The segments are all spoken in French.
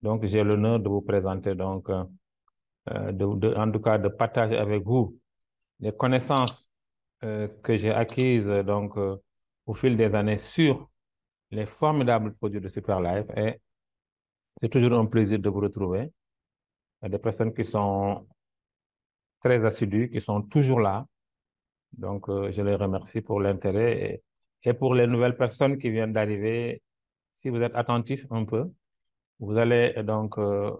Donc, j'ai l'honneur de vous présenter, donc, en tout cas, de partager avec vous les connaissances que j'ai acquises donc, au fil des années sur les formidables produits de Superlife. Et c'est toujours un plaisir de vous retrouver. Il y a des personnes qui sont très assidues, qui sont toujours là. Donc, je les remercie pour l'intérêt et pour les nouvelles personnes qui viennent d'arriver. Si vous êtes attentifs un peu, vous allez donc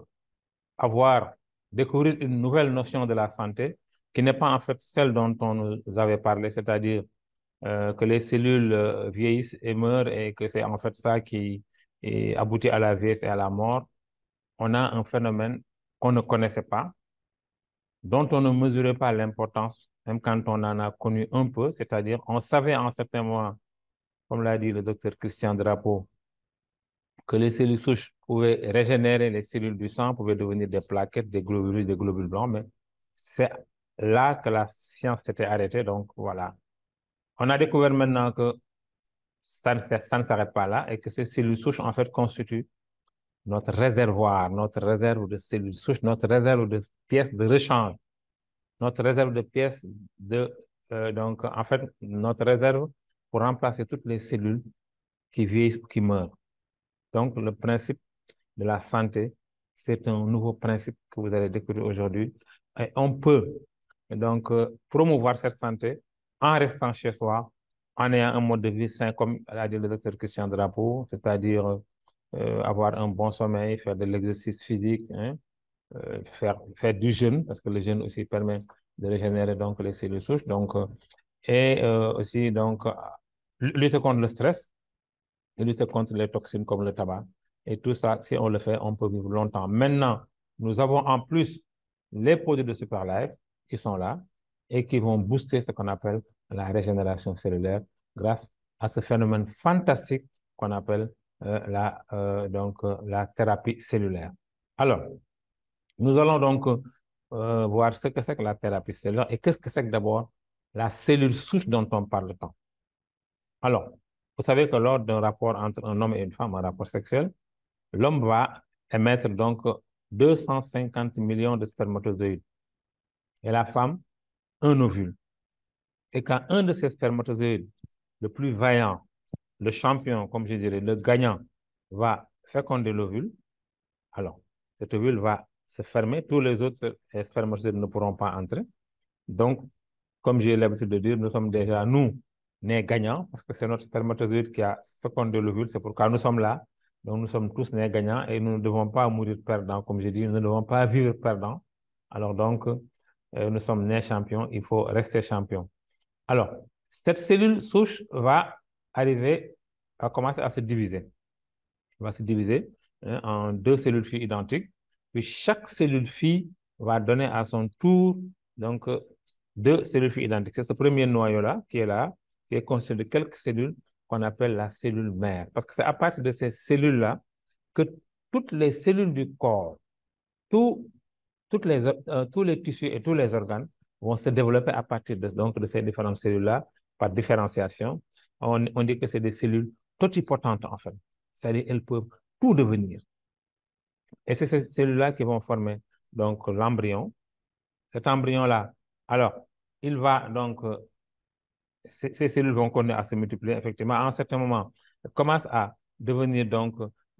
découvrir une nouvelle notion de la santé qui n'est pas en fait celle dont on nous avait parlé, c'est-à-dire que les cellules vieillissent et meurent et que c'est en fait ça qui aboutit à la vieillesse et à la mort. On a un phénomène qu'on ne connaissait pas, dont on ne mesurait pas l'importance, même quand on en a connu un peu, c'est-à-dire on savait en certains mois, comme l'a dit le docteur Christian Drapeau, que les cellules souches pouvaient régénérer les cellules du sang, pouvaient devenir des plaquettes, des globules blancs, mais c'est là que la science s'était arrêtée. Donc voilà. On a découvert maintenant que ça ne s'arrête pas là et que ces cellules souches, en fait, constituent notre réservoir, notre réserve de cellules souches, notre réserve de pièces de rechange, notre réserve de pièces donc, en fait, notre réserve pour remplacer toutes les cellules qui vieillissent ou qui meurent. Donc, le principe de la santé, c'est un nouveau principe que vous allez découvrir aujourd'hui. Et on peut donc promouvoir cette santé en restant chez soi, en ayant un mode de vie sain, comme l'a dit le docteur Christian Drapeau, c'est-à-dire avoir un bon sommeil, faire de l'exercice physique, hein, faire du jeûne, parce que le jeûne aussi permet de régénérer donc les cellules souches, donc, aussi donc, lutter contre le stress et lutter contre les toxines comme le tabac. Et tout ça, si on le fait, on peut vivre longtemps. Maintenant, nous avons en plus les produits de Superlife qui sont là et qui vont booster ce qu'on appelle la régénération cellulaire grâce à ce phénomène fantastique qu'on appelle la thérapie cellulaire. Alors, nous allons donc voir ce que c'est que la thérapie cellulaire et qu'est-ce que c'est que d'abord la cellule souche dont on parle tant. Alors, vous savez que lors d'un rapport entre un homme et une femme, un rapport sexuel, l'homme va émettre donc 250 millions de spermatozoïdes et la femme, un ovule. Et quand un de ces spermatozoïdes, le plus vaillant, le champion, comme je dirais, le gagnant, va féconder l'ovule, alors cet ovule va se fermer, tous les autres spermatozoïdes ne pourront pas entrer. Donc, comme j'ai l'habitude de dire, nous sommes déjà, nous, nés gagnants, parce que c'est notre spermatozoïde qui a fécondé l'ovule, c'est pourquoi nous sommes là. Donc, nous sommes tous nés gagnants et nous ne devons pas mourir perdants, comme je dis, nous ne devons pas vivre perdants. Alors donc, nous sommes nés champions, il faut rester champion. Alors, cette cellule souche va commencer à se diviser. Elle va se diviser hein, en deux cellules filles identiques. Puis chaque cellule fille va donner à son tour donc, deux cellules filles identiques. C'est ce premier noyau-là, qui est constitué de quelques cellules qu'on appelle la cellule mère. Parce que c'est à partir de ces cellules-là que toutes les cellules du corps, tous les tissus et tous les organes vont se développer à partir donc, de ces différentes cellules-là par différenciation. On dit que c'est des cellules totipotentes, en fait. C'est-à-dire qu'elles peuvent tout devenir. Et c'est ces cellules-là qui vont former donc l'embryon. Cet embryon-là, alors, il va donc, ces cellules vont continuer à se multiplier, effectivement. À un certain moment, elles commencent à devenir donc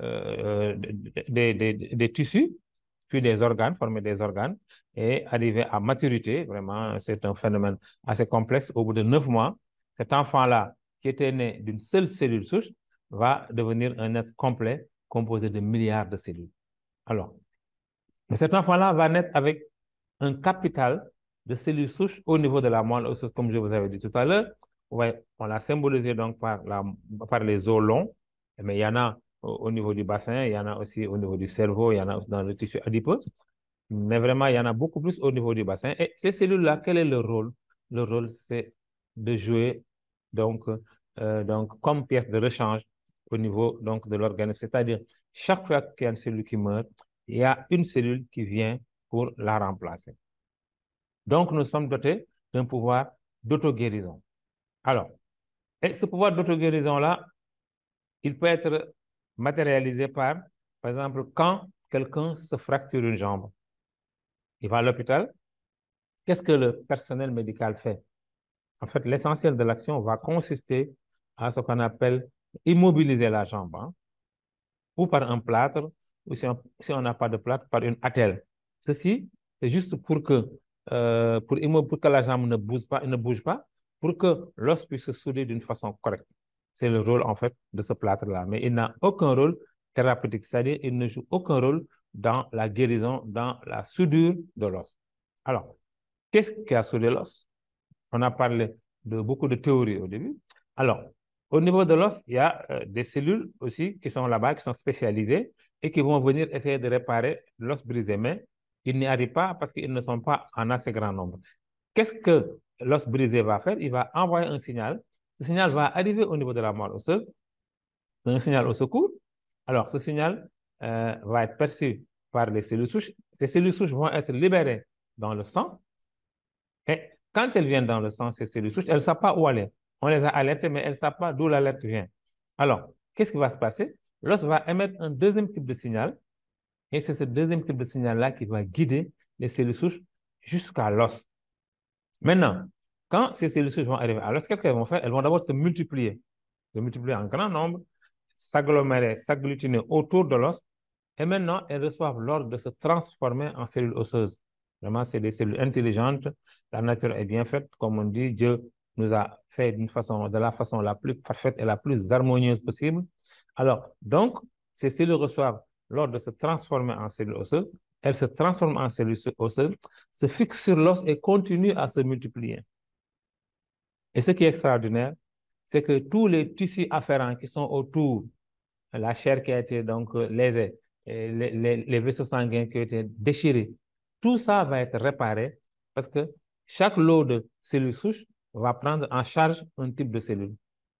des tissus, puis des organes, former des organes, et arriver à maturité. Vraiment, c'est un phénomène assez complexe. Au bout de 9 mois, cet enfant-là, qui était né d'une seule cellule souche, va devenir un être complet composé de milliards de cellules. Alors, cet enfant-là va naître avec un capital de cellules souches au niveau de la moelle osseuse, comme je vous avais dit tout à l'heure. Ouais, on l'a symbolisé donc par les os longs, mais il y en a au niveau du bassin, il y en a aussi au niveau du cerveau, il y en a aussi dans le tissu adipeux. Mais vraiment, il y en a beaucoup plus au niveau du bassin. Et ces cellules-là, quel est leur rôle? Le rôle, c'est de jouer donc, comme pièce de rechange au niveau donc, de l'organisme. C'est-à-dire, chaque fois qu'il y a une cellule qui meurt, il y a une cellule qui vient pour la remplacer. Donc, nous sommes dotés d'un pouvoir d'auto-guérison. Alors, et ce pouvoir d'auto-guérison-là, il peut être matérialisé par exemple, quand quelqu'un se fracture une jambe. Il va à l'hôpital. Qu'est-ce que le personnel médical fait? En fait, l'essentiel de l'action va consister à ce qu'on appelle immobiliser la jambe, hein, ou par un plâtre, ou si on n'a pas de plâtre, par une attelle. Ceci, c'est juste pour que la jambe ne bouge pas, pour que l'os puisse se souder d'une façon correcte. C'est le rôle, en fait, de ce plâtre-là. Mais il n'a aucun rôle thérapeutique, c'est-à-dire il ne joue aucun rôle dans la guérison, dans la soudure de l'os. Alors, qu'est-ce qui a soudé l'os? On a parlé de beaucoup de théories au début. Alors, au niveau de l'os, il y a des cellules aussi qui sont là-bas, qui sont spécialisées et qui vont venir essayer de réparer l'os brisé. Mais ils n'y arrivent pas parce qu'ils ne sont pas en assez grand nombre. Qu'est-ce que l'os brisé va faire? Il va envoyer un signal. Ce signal va arriver au niveau de la moelle osseuse. C'est un signal au secours. Alors, ce signal va être perçu par les cellules souches. Ces cellules souches vont être libérées dans le sang. Et quand elles viennent dans le sang, ces cellules souches, elles ne savent pas où aller. On les a alertées, mais elles ne savent pas d'où l'alerte vient. Alors, qu'est-ce qui va se passer? L'os va émettre un deuxième type de signal, et c'est ce deuxième type de signal-là qui va guider les cellules souches jusqu'à l'os. Maintenant, quand ces cellules souches vont arriver à l'os, qu'est-ce qu'elles vont faire? Elles vont d'abord se multiplier en grand nombre, s'agglomérer, s'agglutiner autour de l'os, et maintenant, elles reçoivent l'ordre de se transformer en cellules osseuses. Vraiment, c'est des cellules intelligentes. La nature est bien faite. Comme on dit, Dieu nous a fait de la façon la plus parfaite et la plus harmonieuse possible. Alors, donc, ces cellules reçoivent l'ordre de se transformer en cellules osseuses. Elles se transforment en cellules osseuses, se fixent sur l'os et continuent à se multiplier. Et ce qui est extraordinaire, c'est que tous les tissus afférents qui sont autour, la chair qui a été donc lésée, et les vaisseaux sanguins qui ont été déchirés, tout ça va être réparé parce que chaque lot de cellules souches va prendre en charge un type de cellule.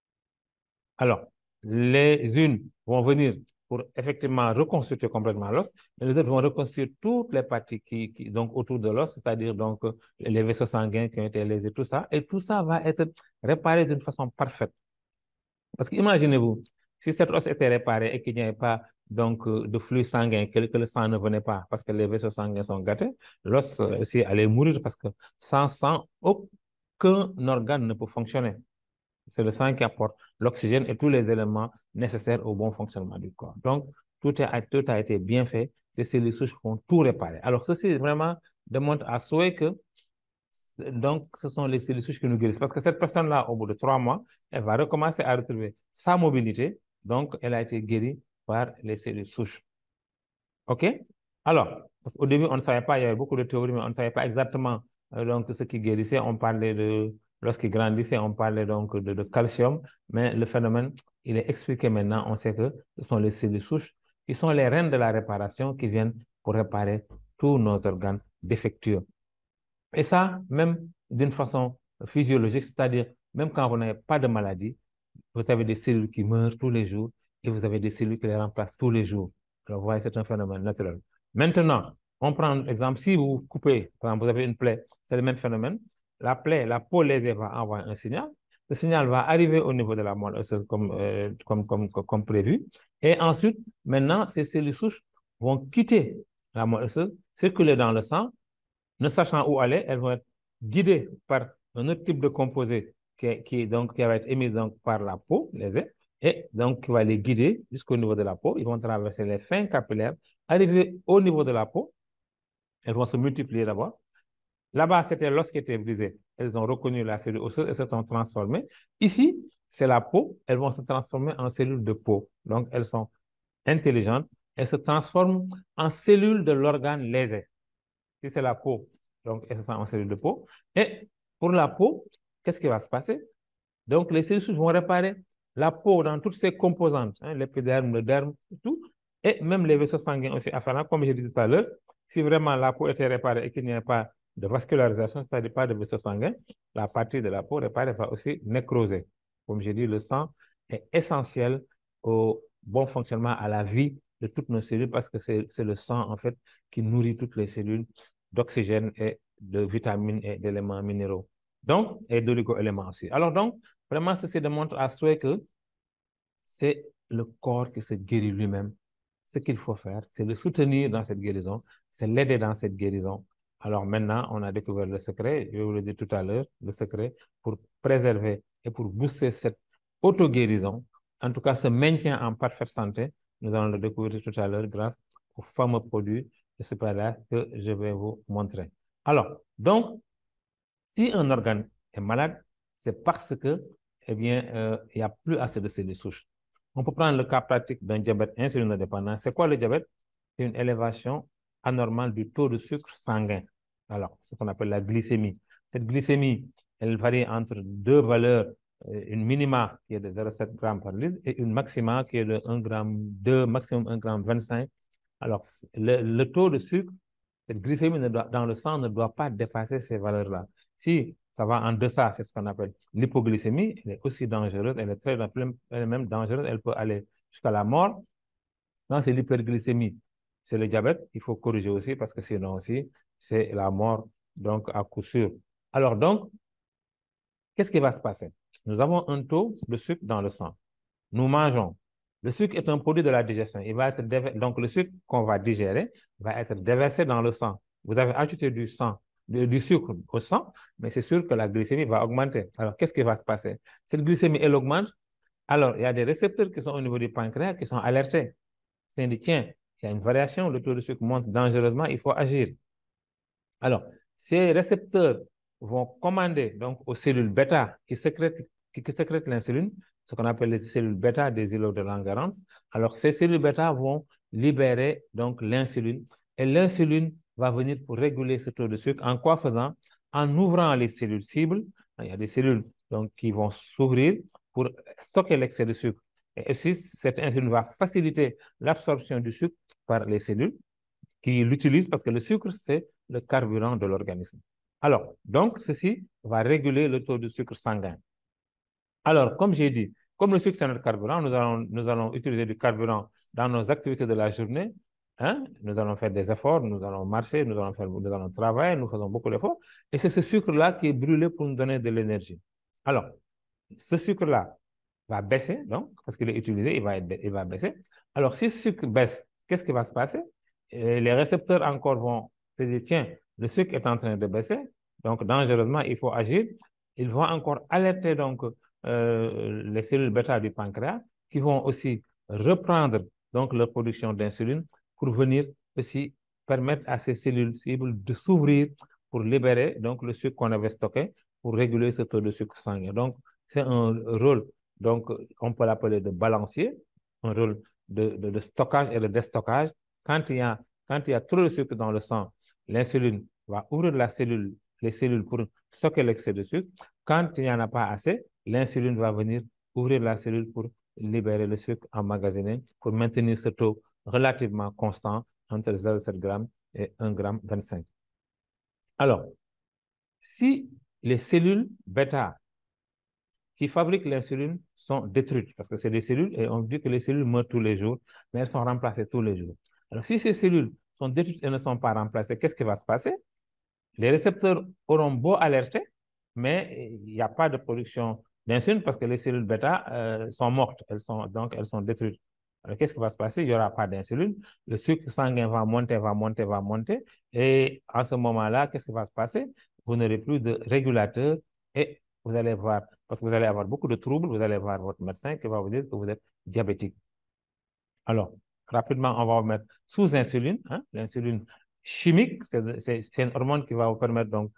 Alors, les unes vont venir pour effectivement reconstituer complètement l'os, et les autres vont reconstruire toutes les parties donc autour de l'os, c'est-à-dire donc les vaisseaux sanguins qui ont été lésés, tout ça, et tout ça va être réparé d'une façon parfaite. Parce qu'imaginez-vous, si cette os était réparée et qu'il n'y avait pas donc de flux sanguin, que le sang ne venait pas parce que les vaisseaux sanguins sont gâtés, l'os aussi allait mourir parce que sans sang, aucun organe ne peut fonctionner. C'est le sang qui apporte l'oxygène et tous les éléments nécessaires au bon fonctionnement du corps. Donc, tout a été bien fait. Ces cellules souches font tout réparer. Alors, ceci vraiment démontre à souhait que donc, ce sont les cellules souches qui nous guérissent. Parce que cette personne-là, au bout de 3 mois, elle va recommencer à retrouver sa mobilité. Donc, elle a été guérie par les cellules souches. OK? Alors, parce qu'au début, on ne savait pas, il y avait beaucoup de théories, mais on ne savait pas exactement donc, ce qui guérissait. On parlait lorsqu'il grandissait, on parlait donc de calcium. Mais le phénomène, il est expliqué maintenant. On sait que ce sont les cellules souches qui sont les reines de la réparation qui viennent pour réparer tous nos organes défectueux. Et ça, même d'une façon physiologique, c'est-à-dire même quand vous n'avez pas de maladie, vous avez des cellules qui meurent tous les jours et vous avez des cellules qui les remplacent tous les jours. Alors, vous voyez, c'est un phénomène naturel. Maintenant, on prend l'exemple, si vous coupez, par exemple, vous avez une plaie, c'est le même phénomène. La plaie, la peau lésée va envoyer un signal. Ce signal va arriver au niveau de la moelle osseuse comme prévu. Et ensuite, maintenant, ces cellules souches vont quitter la moelle osseuse, circuler dans le sang. Ne sachant où aller, elles vont être guidées par un autre type de composé qui va être émis donc, par la peau, les ailes, et donc qui va les guider jusqu'au niveau de la peau. Ils vont traverser les fins capillaires, arriver au niveau de la peau. Elles vont se multiplier d'abord. Là-bas, c'était l'os qui était brisé. Elles ont reconnu la cellule osseuse et se sont transformées. Ici, c'est la peau. Elles vont se transformer en cellules de peau. Donc, elles sont intelligentes. Elles se transforment en cellules de l'organe lésé. Si c'est la peau, donc elles sont en cellules de peau. Et pour la peau, qu'est-ce qui va se passer? Donc, les cellules souches vont réparer la peau dans toutes ses composantes, hein, l'épiderme, le derme, tout, et même les vaisseaux sanguins aussi afférents, comme je disais tout à l'heure. Si vraiment la peau était réparée et qu'il n'y a pas de vascularisation, c'est-à-dire pas de vaisseaux sanguins, la partie de la peau réparée va aussi nécroser. Comme je dis, le sang est essentiel au bon fonctionnement, à la vie de toutes nos cellules parce que c'est le sang, en fait, qui nourrit toutes les cellules d'oxygène et de vitamines et d'éléments minéraux. Donc, et d'oligo-éléments aussi. Alors donc, vraiment, ceci démontre à souhait que c'est le corps qui se guérit lui-même. ce qu'il faut faire, c'est le soutenir dans cette guérison, c'est l'aider dans cette guérison. Alors maintenant, on a découvert le secret, je vais vous le dire tout à l'heure, le secret pour préserver et pour booster cette auto-guérison, en tout cas ce maintien en parfaite santé, nous allons le découvrir tout à l'heure grâce aux fameux produits de ce là que je vais vous montrer. Alors, donc, si un organe est malade, c'est parce que, eh bien, il n'y a plus assez de cellules souches. On peut prendre le cas pratique d'un diabète insulinodépendant. C'est quoi le diabète? C'est une élévation anormale du taux de sucre sanguin. Alors, ce qu'on appelle la glycémie. Cette glycémie, elle varie entre deux valeurs, une minima qui est de 0,7 g par litre et une maxima qui est de 1 g 2, maximum 1 g 25. Alors, le taux de sucre, cette glycémie dans le sang ne doit pas dépasser ces valeurs-là. Si ça va en deçà, c'est ce qu'on appelle l'hypoglycémie, elle est aussi dangereuse, elle est elle est même dangereuse, elle peut aller jusqu'à la mort. Quand c'est l'hyperglycémie, c'est le diabète, il faut corriger aussi parce que sinon aussi, c'est la mort, donc à coup sûr. Alors donc, qu'est-ce qui va se passer? Nous avons un taux de sucre dans le sang. Nous mangeons. Le sucre est un produit de la digestion. Il va être donc, le sucre qu'on va digérer va être déversé dans le sang. Vous avez ajouté du sucre au sang, mais c'est sûr que la glycémie va augmenter. Alors, qu'est-ce qui va se passer? Cette glycémie, elle augmente. Alors, il y a des récepteurs qui sont au niveau du pancréas qui sont alertés. C'est dit, tiens, il y a une variation, le taux de sucre monte dangereusement, il faut agir. Alors, ces récepteurs vont commander donc aux cellules bêta qui sécrètent l'insuline, ce qu'on appelle les cellules bêta des îlots de Langerhans. Alors, ces cellules bêta vont libérer donc l'insuline et l'insuline va venir pour réguler ce taux de sucre. En quoi faisant? En ouvrant les cellules cibles. Il y a des cellules donc, qui vont s'ouvrir pour stocker l'excès de sucre. Et aussi, cette insuline va faciliter l'absorption du sucre par les cellules qui l'utilisent parce que le sucre, c'est le carburant de l'organisme. Alors, donc, ceci va réguler le taux de sucre sanguin. Alors, comme j'ai dit, comme le sucre, c'est notre carburant, nous allons utiliser du carburant dans nos activités de la journée. Hein? Nous allons faire des efforts, nous allons marcher, nous allons travailler, nous faisons beaucoup d'efforts. Et c'est ce sucre-là qui est brûlé pour nous donner de l'énergie. Alors, ce sucre-là va baisser, donc, parce qu'il est utilisé, il va baisser. Alors, si ce sucre baisse, qu'est-ce qui va se passer? Et les récepteurs encore vont se dire, tiens, le sucre est en train de baisser, donc dangereusement, il faut agir. Ils vont encore alerter donc les cellules bêta du pancréas qui vont aussi reprendre donc leur production d'insuline pour venir aussi permettre à ces cellules cibles de s'ouvrir pour libérer donc le sucre qu'on avait stocké pour réguler ce taux de sucre sanguin. Donc, c'est un rôle, donc on peut l'appeler de balancier, un rôle de stockage et de déstockage. Quand il y a trop de sucre dans le sang, l'insuline va ouvrir les cellules pour stocker l'excès de sucre. Quand il n'y en a pas assez, l'insuline va venir ouvrir la cellule pour libérer le sucre emmagasiné, pour maintenir ce taux relativement constant entre 0,7 g et 1 g 25. Alors, si les cellules bêta qui fabriquent l'insuline sont détruites, parce que c'est des cellules, et on dit que les cellules meurent tous les jours, mais elles sont remplacées tous les jours. Alors, si ces cellules sont détruites et ne sont pas remplacées, qu'est-ce qui va se passer? Les récepteurs auront beau alerter, mais il n'y a pas de production d'insuline parce que les cellules bêta sont mortes, donc elles sont détruites. Alors, qu'est-ce qui va se passer? Il n'y aura pas d'insuline, le sucre sanguin va monter, va monter, va monter, et en ce moment-là, qu'est-ce qui va se passer? Vous n'aurez plus de régulateur et vous allez voir, parce que vous allez avoir beaucoup de troubles, vous allez voir votre médecin qui va vous dire que vous êtes diabétique. Alors, rapidement, on va vous mettre sous insuline. Hein, l'insuline chimique, c'est une hormone qui va vous permettre donc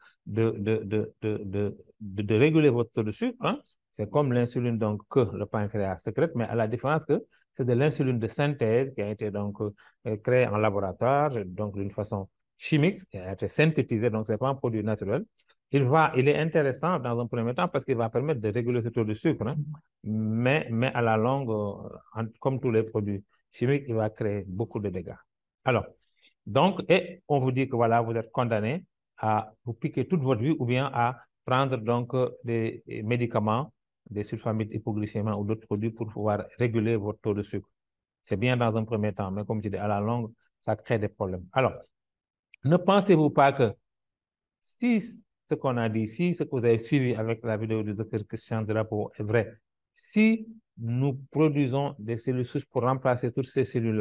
de réguler votre taux de sucre. Hein. C'est comme l'insuline donc que le pancréas sécrète, mais à la différence que c'est de l'insuline de synthèse qui a été donc créée en laboratoire, donc d'une façon chimique, qui a été synthétisée, donc c'est pas un produit naturel. Il est intéressant dans un premier temps parce qu'il va permettre de réguler ce taux de sucre, hein, mais à la longue, comme tous les produits chimique, il va créer beaucoup de dégâts. Alors, donc, et on vous dit que voilà, vous êtes condamné à vous piquer toute votre vie ou bien à prendre donc des médicaments, des sulfamides hypoglycémiques ou d'autres produits pour pouvoir réguler votre taux de sucre. C'est bien dans un premier temps, mais comme je dis, à la longue, ça crée des problèmes. Alors, ne pensez-vous pas que si ce qu'on a dit ici, ce que vous avez suivi avec la vidéo du Dr Christian Drapeau est vrai, si nous produisons des cellules souches pour remplacer toutes ces cellules-là,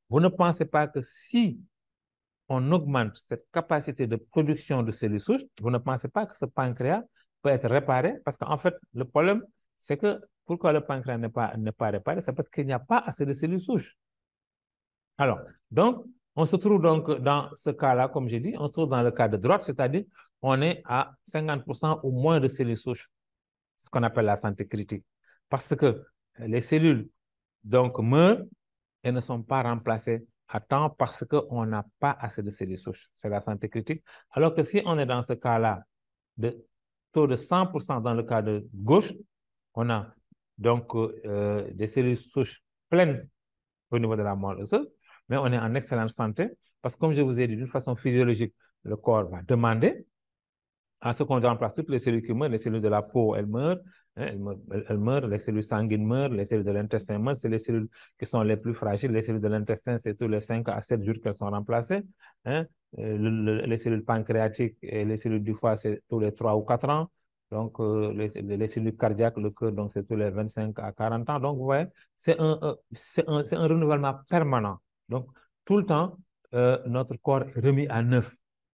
Vous ne pensez pas que si on augmente cette capacité de production de cellules souches, vous ne pensez pas que ce pancréas peut être réparé? Parce qu'en fait, le problème, c'est que pourquoi le pancréas n'est pas réparé? C'est parce qu'il n'y a pas assez de cellules souches. Alors, donc, on se trouve donc dans ce cas-là, comme j'ai dit, on se trouve dans le cas de droite, c'est-à-dire on est à 50% ou moins de cellules souches, ce qu'on appelle la santé critique. Parce que les cellules donc meurent et ne sont pas remplacées à temps parce qu'on n'a pas assez de cellules souches. C'est la santé critique. Alors que si on est dans ce cas-là, de taux de 100% dans le cas de gauche, on a donc des cellules souches pleines au niveau de la moelle osseuse, mais on est en excellente santé parce que, comme je vous ai dit, d'une façon physiologique, le corps va demander à ce qu'on remplace toutes les cellules qui meurent. Les cellules de la peau, elles meurent, hein, elles meurent, les cellules sanguines meurent, les cellules de l'intestin meurent, c'est les cellules qui sont les plus fragiles. Les cellules de l'intestin, c'est tous les 5 à 7 jours qu'elles sont remplacées. Hein. Les cellules pancréatiques et les cellules du foie, c'est tous les 3 ou 4 ans. Donc, les cellules cardiaques, le cœur, donc c'est tous les 25 à 40 ans. Donc, vous voyez, c'est un renouvellement permanent. Donc, tout le temps, notre corps est remis à neuf.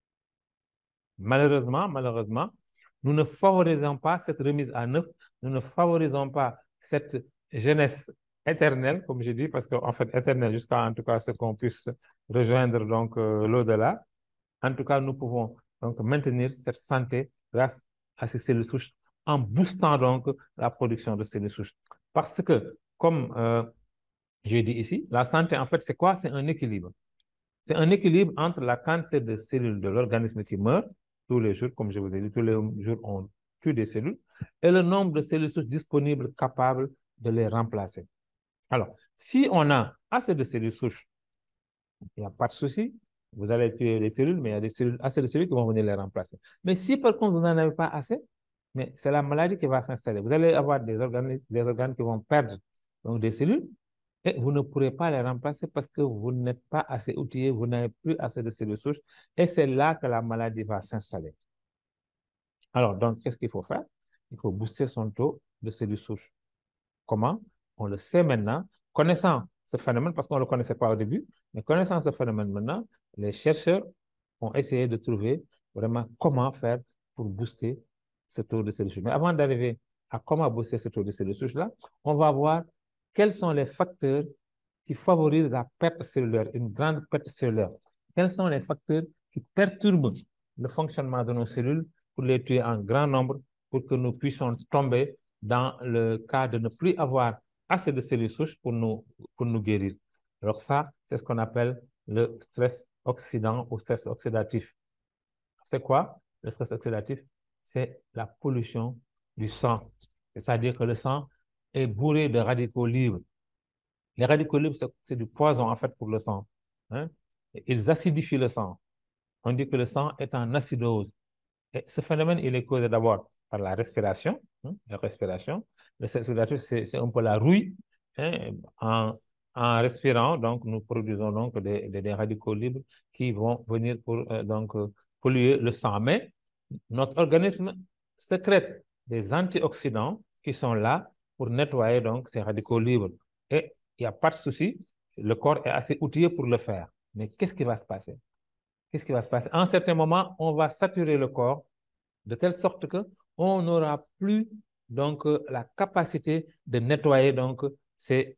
Malheureusement, nous ne favorisons pas cette remise à neuf, nous ne favorisons pas cette jeunesse éternelle, comme je dis, parce qu'en fait, éternelle jusqu'à en tout cas ce qu'on puisse rejoindre donc l'au-delà. En tout cas, nous pouvons donc maintenir cette santé grâce à ces cellules souches en boostant donc la production de cellules souches. Parce que, comme je dis ici, la santé, en fait, c'est quoi? C'est un équilibre. C'est un équilibre entre la quantité de cellules de l'organisme qui meurent tous les jours, comme je vous ai dit, tous les jours on tue des cellules, et le nombre de cellules souches disponibles capables de les remplacer. Alors, si on a assez de cellules souches, il n'y a pas de souci, vous allez tuer les cellules, mais il y a assez de cellules qui vont venir les remplacer. Mais si par contre vous n'en avez pas assez, mais c'est la maladie qui va s'installer. Vous allez avoir des organes qui vont perdre donc des cellules, et vous ne pourrez pas les remplacer parce que vous n'êtes pas assez outillé, vous n'avez plus assez de cellules souches, et c'est là que la maladie va s'installer. Alors, donc, qu'est-ce qu'il faut faire? Il faut booster son taux de cellules souches. Comment? On le sait maintenant, connaissant ce phénomène, parce qu'on ne le connaissait pas au début, mais connaissant ce phénomène maintenant, les chercheurs ont essayé de trouver vraiment comment faire pour booster ce taux de cellules souches. Mais avant d'arriver à comment booster ce taux de cellules souches-là, on va voir quels sont les facteurs qui favorisent la perte cellulaire, une grande perte cellulaire. Quels sont les facteurs qui perturbent le fonctionnement de nos cellules pour les tuer en grand nombre, pour que nous puissions tomber dans le cas de ne plus avoir assez de cellules souches pour nous guérir. Alors ça, c'est ce qu'on appelle le stress oxydant ou stress oxydatif. C'est quoi le stress oxydatif? C'est la pollution du sang. C'est-à-dire que le sang est bourré de radicaux libres. Les radicaux libres, c'est du poison en fait pour le sang. Hein? Ils acidifient le sang. On dit que le sang est en acidose. Et ce phénomène, il est causé d'abord par la respiration. Hein, la respiration. Le stress oxydatif, c'est un peu la rouille. Hein, en respirant, donc, nous produisons donc des radicaux libres qui vont venir pour polluer le sang. Mais notre organisme sécrète des antioxydants qui sont là pour nettoyer donc ces radicaux libres. Et il n'y a pas de souci, le corps est assez outillé pour le faire. Mais qu'est-ce qui va se passer? Qu'est-ce qui va se passer? À un certain moment, on va saturer le corps de telle sorte qu'on n'aura plus donc la capacité de nettoyer donc ces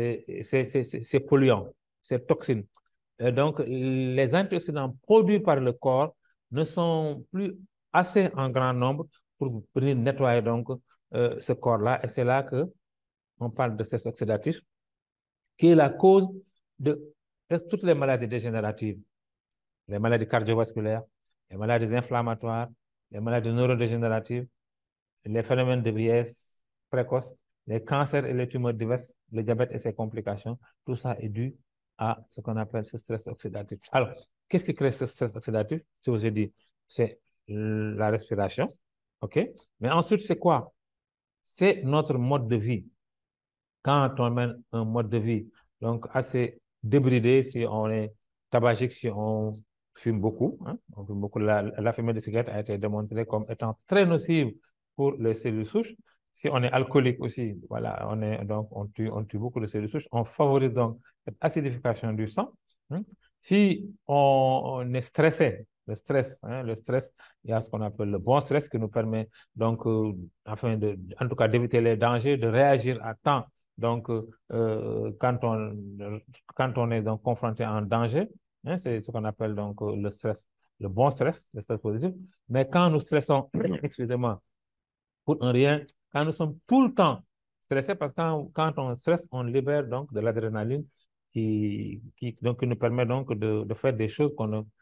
polluants, ces toxines. Donc, les antioxydants produits par le corps ne sont plus assez en grand nombre pour venir nettoyer donc ce corps-là. Et c'est là qu'on parle de stress oxydatif, qui est la cause de toutes les maladies dégénératives, les maladies cardiovasculaires, les maladies inflammatoires, les maladies neurodégénératives, les phénomènes de vieillesse précoce, les cancers et les tumeurs diverses, le diabète et ses complications. Tout ça est dû à ce qu'on appelle ce stress oxydatif. Alors, qu'est-ce qui crée ce stress oxydatif? Je vous ai dit, c'est la respiration. OK? Mais ensuite, c'est quoi? C'est notre mode de vie. Quand on mène un mode de vie donc assez débridé, si on est tabagique, si on fume beaucoup, hein, on fume beaucoup, la fumée de cigarette a été démontrée comme étant très nocive pour les cellules souches. Si on est alcoolique aussi, voilà, donc, on tue beaucoup de cellules souches. On favorise donc cette acidification du sang. Hein. Si on est stressé, le stress, il y a ce qu'on appelle le bon stress qui nous permet donc, en tout cas, d'éviter les dangers, de réagir à temps. Donc, quand on est donc confronté à un danger, hein, c'est ce qu'on appelle donc le stress, le bon stress, le stress positif. Mais quand nous stressons, excusez-moi, pour un rien, quand nous sommes tout le temps stressés, parce que quand on stresse, on libère donc de l'adrénaline donc, qui nous permet donc de faire des choses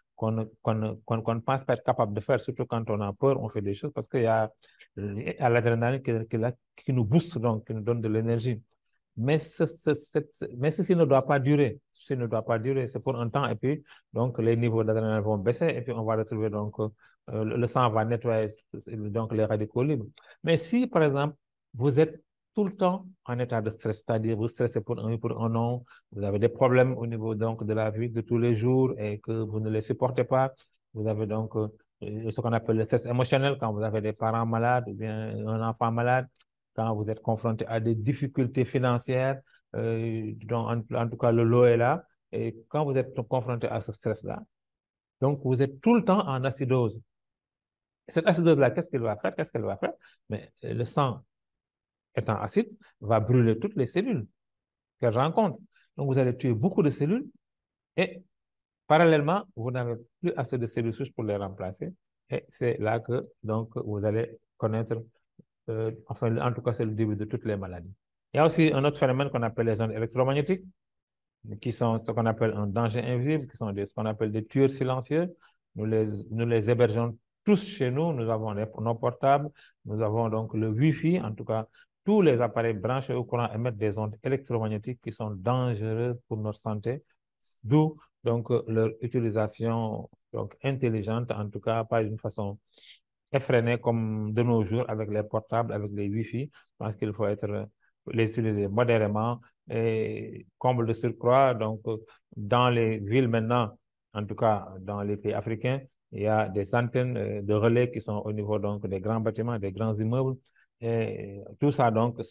qu'on ne pense pas être capable de faire, surtout quand on a peur, on fait des choses parce qu'il y a l'adrénaline qui nous booste, donc qui nous donne de l'énergie. Mais, mais ceci ne doit pas durer. Ceci ne doit pas durer. C'est pour un temps et puis donc les niveaux d'adrénaline vont baisser et puis on va retrouver donc le sang va nettoyer donc les radicaux libres. Mais si par exemple vous êtes tout le temps en état de stress, c'est-à-dire vous stressez pour un oui, pour un non, vous avez des problèmes au niveau donc de la vie de tous les jours et que vous ne les supportez pas, vous avez donc ce qu'on appelle le stress émotionnel quand vous avez des parents malades ou bien un enfant malade, quand vous êtes confronté à des difficultés financières, donc en tout cas le lot est là, et quand vous êtes confronté à ce stress-là, donc vous êtes tout le temps en acidose. Cette acidose-là, qu'est-ce qu'elle va faire? Qu'est-ce qu'elle va faire? Mais le sang étant acide, va brûler toutes les cellules qu'elle rencontre. Donc vous allez tuer beaucoup de cellules et parallèlement, vous n'avez plus assez de cellules souches pour les remplacer. Et c'est là que donc vous allez connaître enfin, en tout cas, c'est le début de toutes les maladies. Il y a aussi un autre phénomène qu'on appelle les ondes électromagnétiques, qui sont ce qu'on appelle un danger invisible, qui sont ce qu'on appelle des tueurs silencieux. Nous les hébergeons tous chez nous. Nous avons nos portables, nous avons donc le Wi-Fi, en tout cas, tous les appareils branchés au courant émettent des ondes électromagnétiques qui sont dangereuses pour notre santé, d'où donc leur utilisation donc, intelligente, en tout cas, pas d'une façon effrénés comme de nos jours avec les portables, avec les Wi-Fi. Je pense qu'il faut les utiliser modérément et comble de surcroît. Donc, dans les villes maintenant, en tout cas dans les pays africains, il y a des antennes de relais qui sont au niveau donc des grands bâtiments, des grands immeubles. Et tout ça, donc,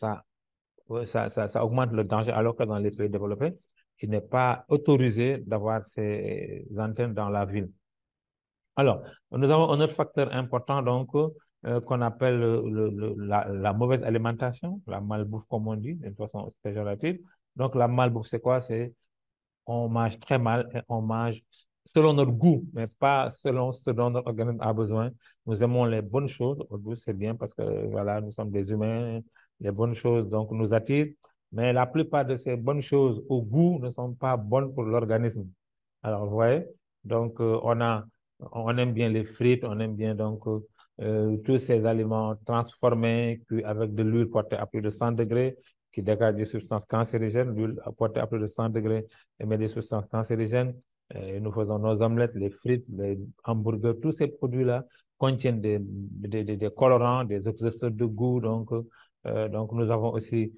ça augmente le danger, alors que dans les pays développés, il n'est pas autorisé d'avoir ces antennes dans la ville. Alors, nous avons un autre facteur important donc qu'on appelle la mauvaise alimentation, la malbouffe comme on dit, d'une façon péjorative. Donc, la malbouffe, c'est quoi? C'est on mange très mal et on mange selon notre goût, mais pas selon ce dont notre organisme a besoin. Nous aimons les bonnes choses. Au goût, c'est bien parce que voilà, nous sommes des humains. Les bonnes choses donc nous attirent. Mais la plupart de ces bonnes choses au goût ne sont pas bonnes pour l'organisme. Alors, vous voyez, donc on aime bien les frites, on aime bien donc tous ces aliments transformés avec de l'huile portée à plus de 100 degrés qui dégage des substances cancérigènes. L'huile portée à plus de 100 degrés émet des substances cancérigènes. Et nous faisons nos omelettes, les frites, les hamburgers, tous ces produits-là contiennent des colorants, des exhausteurs de goût. Donc nous avons aussi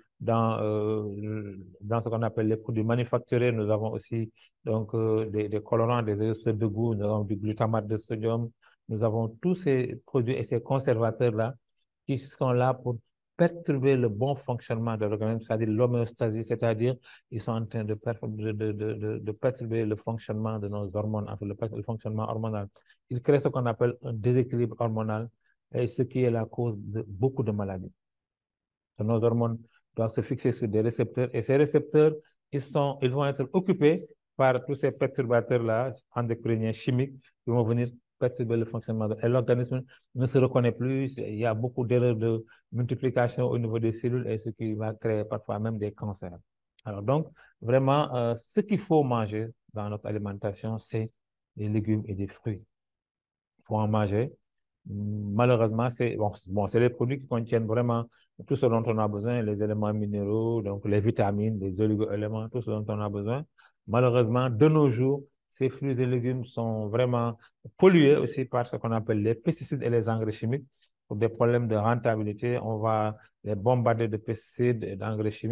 dans ce qu'on appelle les produits manufacturés, nous avons aussi donc, des colorants, des exhausteurs de goût, nous avons du glutamate de sodium, nous avons tous ces produits et ces conservateurs-là qui sont là pour perturber le bon fonctionnement de l'organisme, c'est-à-dire l'homéostasie, c'est-à-dire ils sont en train de perturber le fonctionnement de nos hormones, enfin, le fonctionnement hormonal. Ils créent ce qu'on appelle un déséquilibre hormonal, et ce qui est la cause de beaucoup de maladies. Nos hormones doivent se fixer sur des récepteurs, et ces récepteurs, ils vont être occupés par tous ces perturbateurs-là, endocriniens chimiques, qui vont venir perturber le fonctionnement. Et l'organisme ne se reconnaît plus. Il y a beaucoup d'erreurs de multiplication au niveau des cellules et ce qui va créer parfois même des cancers. Alors donc, vraiment, ce qu'il faut manger dans notre alimentation, c'est des légumes et des fruits. Il faut en manger. Malheureusement, c'est les produits qui contiennent vraiment tout ce dont on a besoin, les éléments minéraux, donc les vitamines, les oligo-éléments, tout ce dont on a besoin. Malheureusement, de nos jours, ces fruits et légumes sont vraiment pollués aussi par ce qu'on appelle les pesticides et les engrais chimiques. Pour des problèmes de rentabilité, on va les bombarder de pesticides et d'engrais chimiques.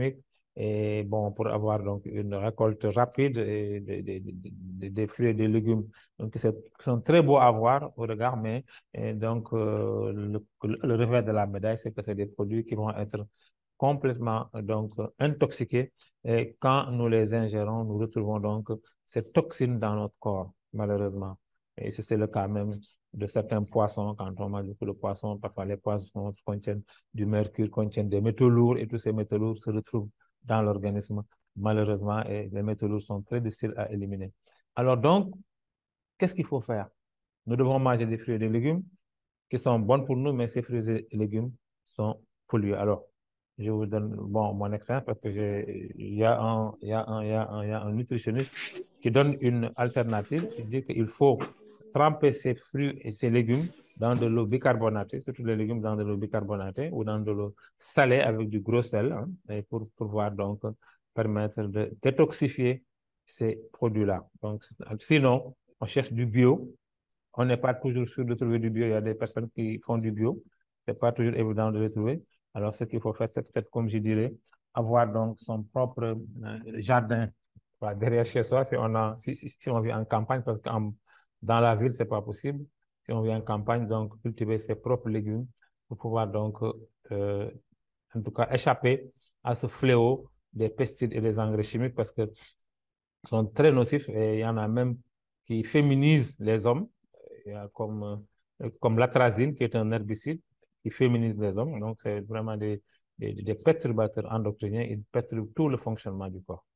Et bon, pour avoir donc une récolte rapide et des fruits et des légumes donc, qui sont très beaux à voir au regard, mais donc le revers de la médaille, c'est que c'est des produits qui vont être complètement donc intoxiqués. Et quand nous les ingérons, nous retrouvons donc ces toxines dans notre corps, malheureusement. Et c'est le cas même de certains poissons. Quand on mange beaucoup de poissons, parfois les poissons contiennent du mercure, contiennent des métaux lourds et tous ces métaux lourds se retrouvent dans l'organisme, malheureusement, et les métaux lourds sont très difficiles à éliminer. Alors donc, qu'est-ce qu'il faut faire? Nous devons manger des fruits et des légumes qui sont bons pour nous, mais ces fruits et légumes sont pollués. Alors, je vous donne bon, mon expérience parce que il y a un nutritionniste qui donne une alternative. Il dit qu'il faut tremper ces fruits et ces légumes dans de l'eau bicarbonatée, surtout les légumes dans de l'eau bicarbonatée ou dans de l'eau salée avec du gros sel, hein, et pour pouvoir donc permettre de détoxifier ces produits-là. Donc, sinon, on cherche du bio. On n'est pas toujours sûr de trouver du bio. Il y a des personnes qui font du bio. Ce n'est pas toujours évident de le trouver. Alors, ce qu'il faut faire, c'est peut-être, comme je dirais, avoir donc son propre jardin derrière chez soi si on vit en campagne, parce que dans la ville, ce n'est pas possible. Si on vit en campagne, donc cultiver ses propres légumes pour pouvoir donc, en tout cas, échapper à ce fléau des pesticides et des engrais chimiques parce que sont très nocifs et il y en a même qui féminisent les hommes. Il y a comme l'atrazine, qui est un herbicide qui féminise les hommes. Donc, c'est vraiment des perturbateurs endocriniens. Ils perturbent tout le fonctionnement du corps.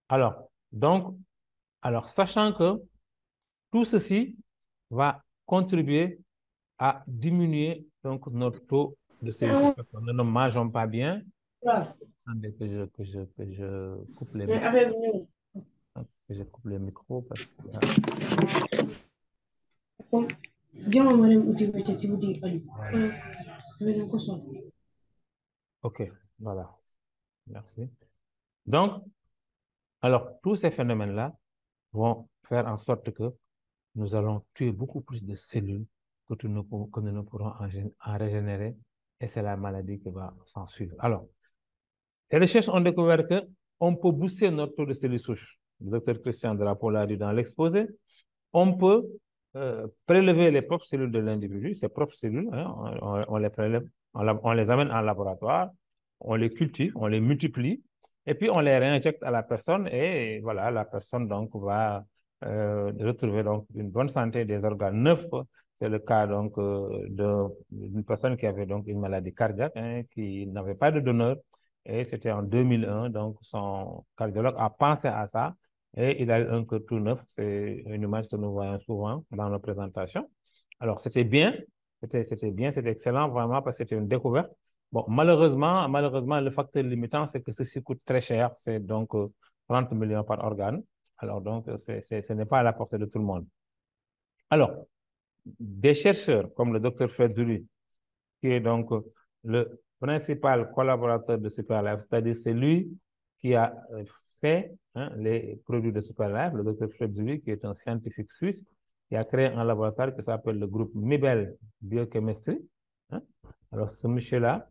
Alors, sachant que tout ceci va contribuer à diminuer donc, notre taux de cellules parce que nous ne mangeons pas bien. Attendez que je coupe les micros. Que je coupe les micros parce que... OK, voilà. Merci. Donc, alors, tous ces phénomènes-là vont faire en sorte que nous allons tuer beaucoup plus de cellules que nous ne pourrons en régénérer et c'est la maladie qui va s'en suivre. Alors, les recherches ont découvert qu'on peut booster notre taux de cellules souches. Le docteur Christian Drapeau l'a dit dans l'exposé. On peut prélever les propres cellules de l'individu, ses propres cellules, hein, on les prélève, on les amène en laboratoire, on les cultive, on les multiplie, et puis on les réinjecte à la personne, et voilà, la personne donc va retrouver donc une bonne santé des organes neufs. C'est le cas donc d'une personne qui avait donc une maladie cardiaque, hein, qui n'avait pas de donneur, et c'était en 2001, donc son cardiologue a pensé à ça, et il a eu un cœur tout neuf. C'est une image que nous voyons souvent dans nos présentations. Alors, c'était bien, c'était excellent vraiment parce que c'était une découverte. Bon, malheureusement, le facteur limitant, c'est que ceci coûte très cher. C'est donc 30 millions par organe. Alors, donc, ce n'est pas à la portée de tout le monde. Alors, des chercheurs comme le docteur Ferduli, qui est donc le principal collaborateur de Superlife, c'est-à-dire c'est lui qui a fait les produits de Superlife, le docteur Ferduli, qui est un scientifique suisse, qui a créé un laboratoire qui s'appelle le groupe Mibel Biochemistry. Hein. Alors, ce monsieur-là,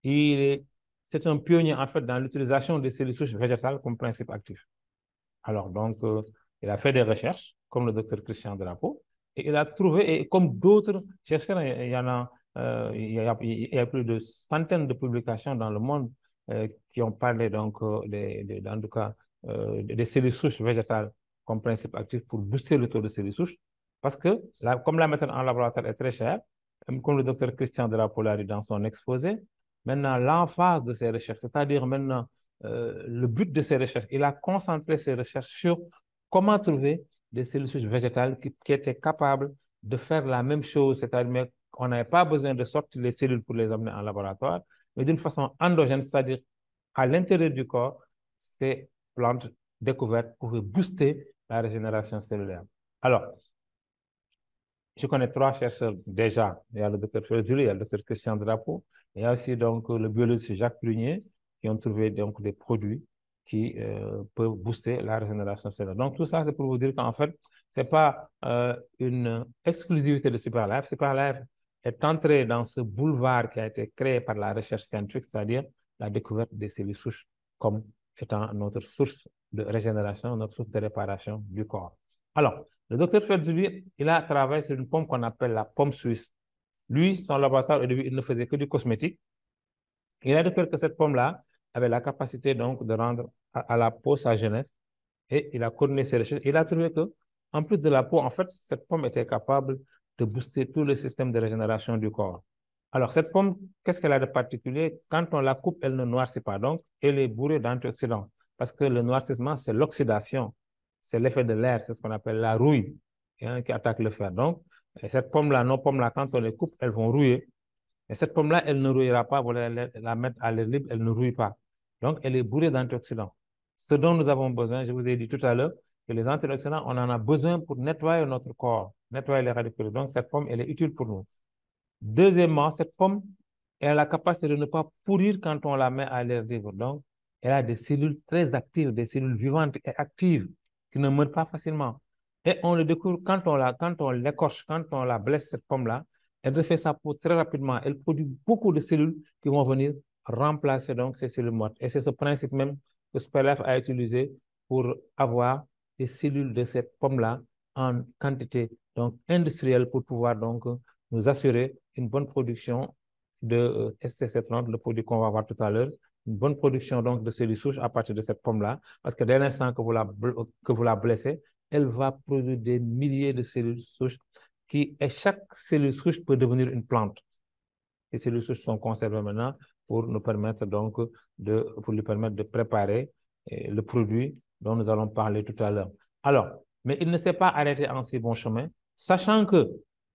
c'est un pionnier en fait dans l'utilisation des cellules souches végétales comme principe actif. Alors, donc, il a fait des recherches, comme le docteur Christian Drapeau, et il a trouvé, et comme d'autres chercheurs, il y en a, il y a plus de centaines de publications dans le monde qui ont parlé, donc, en tout cas, des cellules souches végétales comme principe actif pour booster le taux de cellules souches, parce que, comme la méthode en laboratoire est très chère, comme le docteur Christian Drapeau l'a dit dans son exposé, maintenant, l'emphase de ces recherches, c'est-à-dire maintenant, le but de ces recherches, il a concentré ses recherches sur comment trouver des cellules souches végétales qui étaient capables de faire la même chose, c'est-à-dire qu'on n'avait pas besoin de sortir les cellules pour les amener en laboratoire, mais d'une façon endogène, c'est-à-dire à l'intérieur du corps, ces plantes découvertes pouvaient booster la régénération cellulaire. Alors, je connais 3 chercheurs déjà. Il y a le docteur Ferduli, il y a le docteur Christian Drapeau, il y a aussi donc le biologiste Jacques Prunier qui ont trouvé donc des produits qui peuvent booster la régénération cellulaire. Donc tout ça, c'est pour vous dire qu'en fait, ce n'est pas une exclusivité de Superlife. Superlife est entré dans ce boulevard qui a été créé par la recherche scientifique, c'est-à-dire la découverte des cellules souches comme étant notre source de régénération, notre source de réparation du corps. Alors, le docteur Ferdinand, il a travaillé sur une pomme qu'on appelle la pomme suisse. Lui, son laboratoire, au début, il ne faisait que du cosmétique. Il a découvert que cette pomme-là avait la capacité donc de rendre à la peau sa jeunesse et il a coordonné ses recherches. Il a trouvé que, en plus de la peau, en fait, cette pomme était capable de booster tout le système de régénération du corps. Alors, cette pomme, qu'est-ce qu'elle a de particulier? Quand on la coupe, elle ne noircit pas. Donc, elle est bourrée d'antioxydants. Parce que le noircissement, c'est l'oxydation. C'est l'effet de l'air. C'est ce qu'on appelle la rouille qui attaque le fer. Donc, cette pomme-là, nos pommes-là, quand on les coupe, elles vont rouiller. Et cette pomme-là, elle ne rouillera pas. Vous la mettre à l'air libre, elle ne rouille pas. Donc, elle est bourrée d'antioxydants. Ce dont nous avons besoin, je vous ai dit tout à l'heure, que les antioxydants, on en a besoin pour nettoyer notre corps, nettoyer les radicaux. Donc, cette pomme, elle est utile pour nous. Deuxièmement, cette pomme, elle a la capacité de ne pas pourrir quand on la met à l'air libre. Donc, elle a des cellules très actives, des cellules vivantes et actives qui ne meurent pas facilement. Et on le découvre quand on l'écorche, quand on la blesse, cette pomme-là, elle refait sa peau très rapidement. Elle produit beaucoup de cellules qui vont venir remplacer donc ces cellules mortes. Et c'est ce principe même que Superlife a utilisé pour avoir des cellules de cette pomme-là en quantité donc industrielle pour pouvoir donc nous assurer une bonne production de STC30, le produit qu'on va voir tout à l'heure, une bonne production donc de cellules souches à partir de cette pomme-là, parce que dès l'instant que vous la blessez, elle va produire des milliers de cellules souches et chaque cellule souche peut devenir une plante. Les cellules souches sont conservées maintenant pour nous permettre donc pour lui permettre de préparer le produit dont nous allons parler tout à l'heure. Alors, mais il ne s'est pas arrêté en si bon chemin, sachant que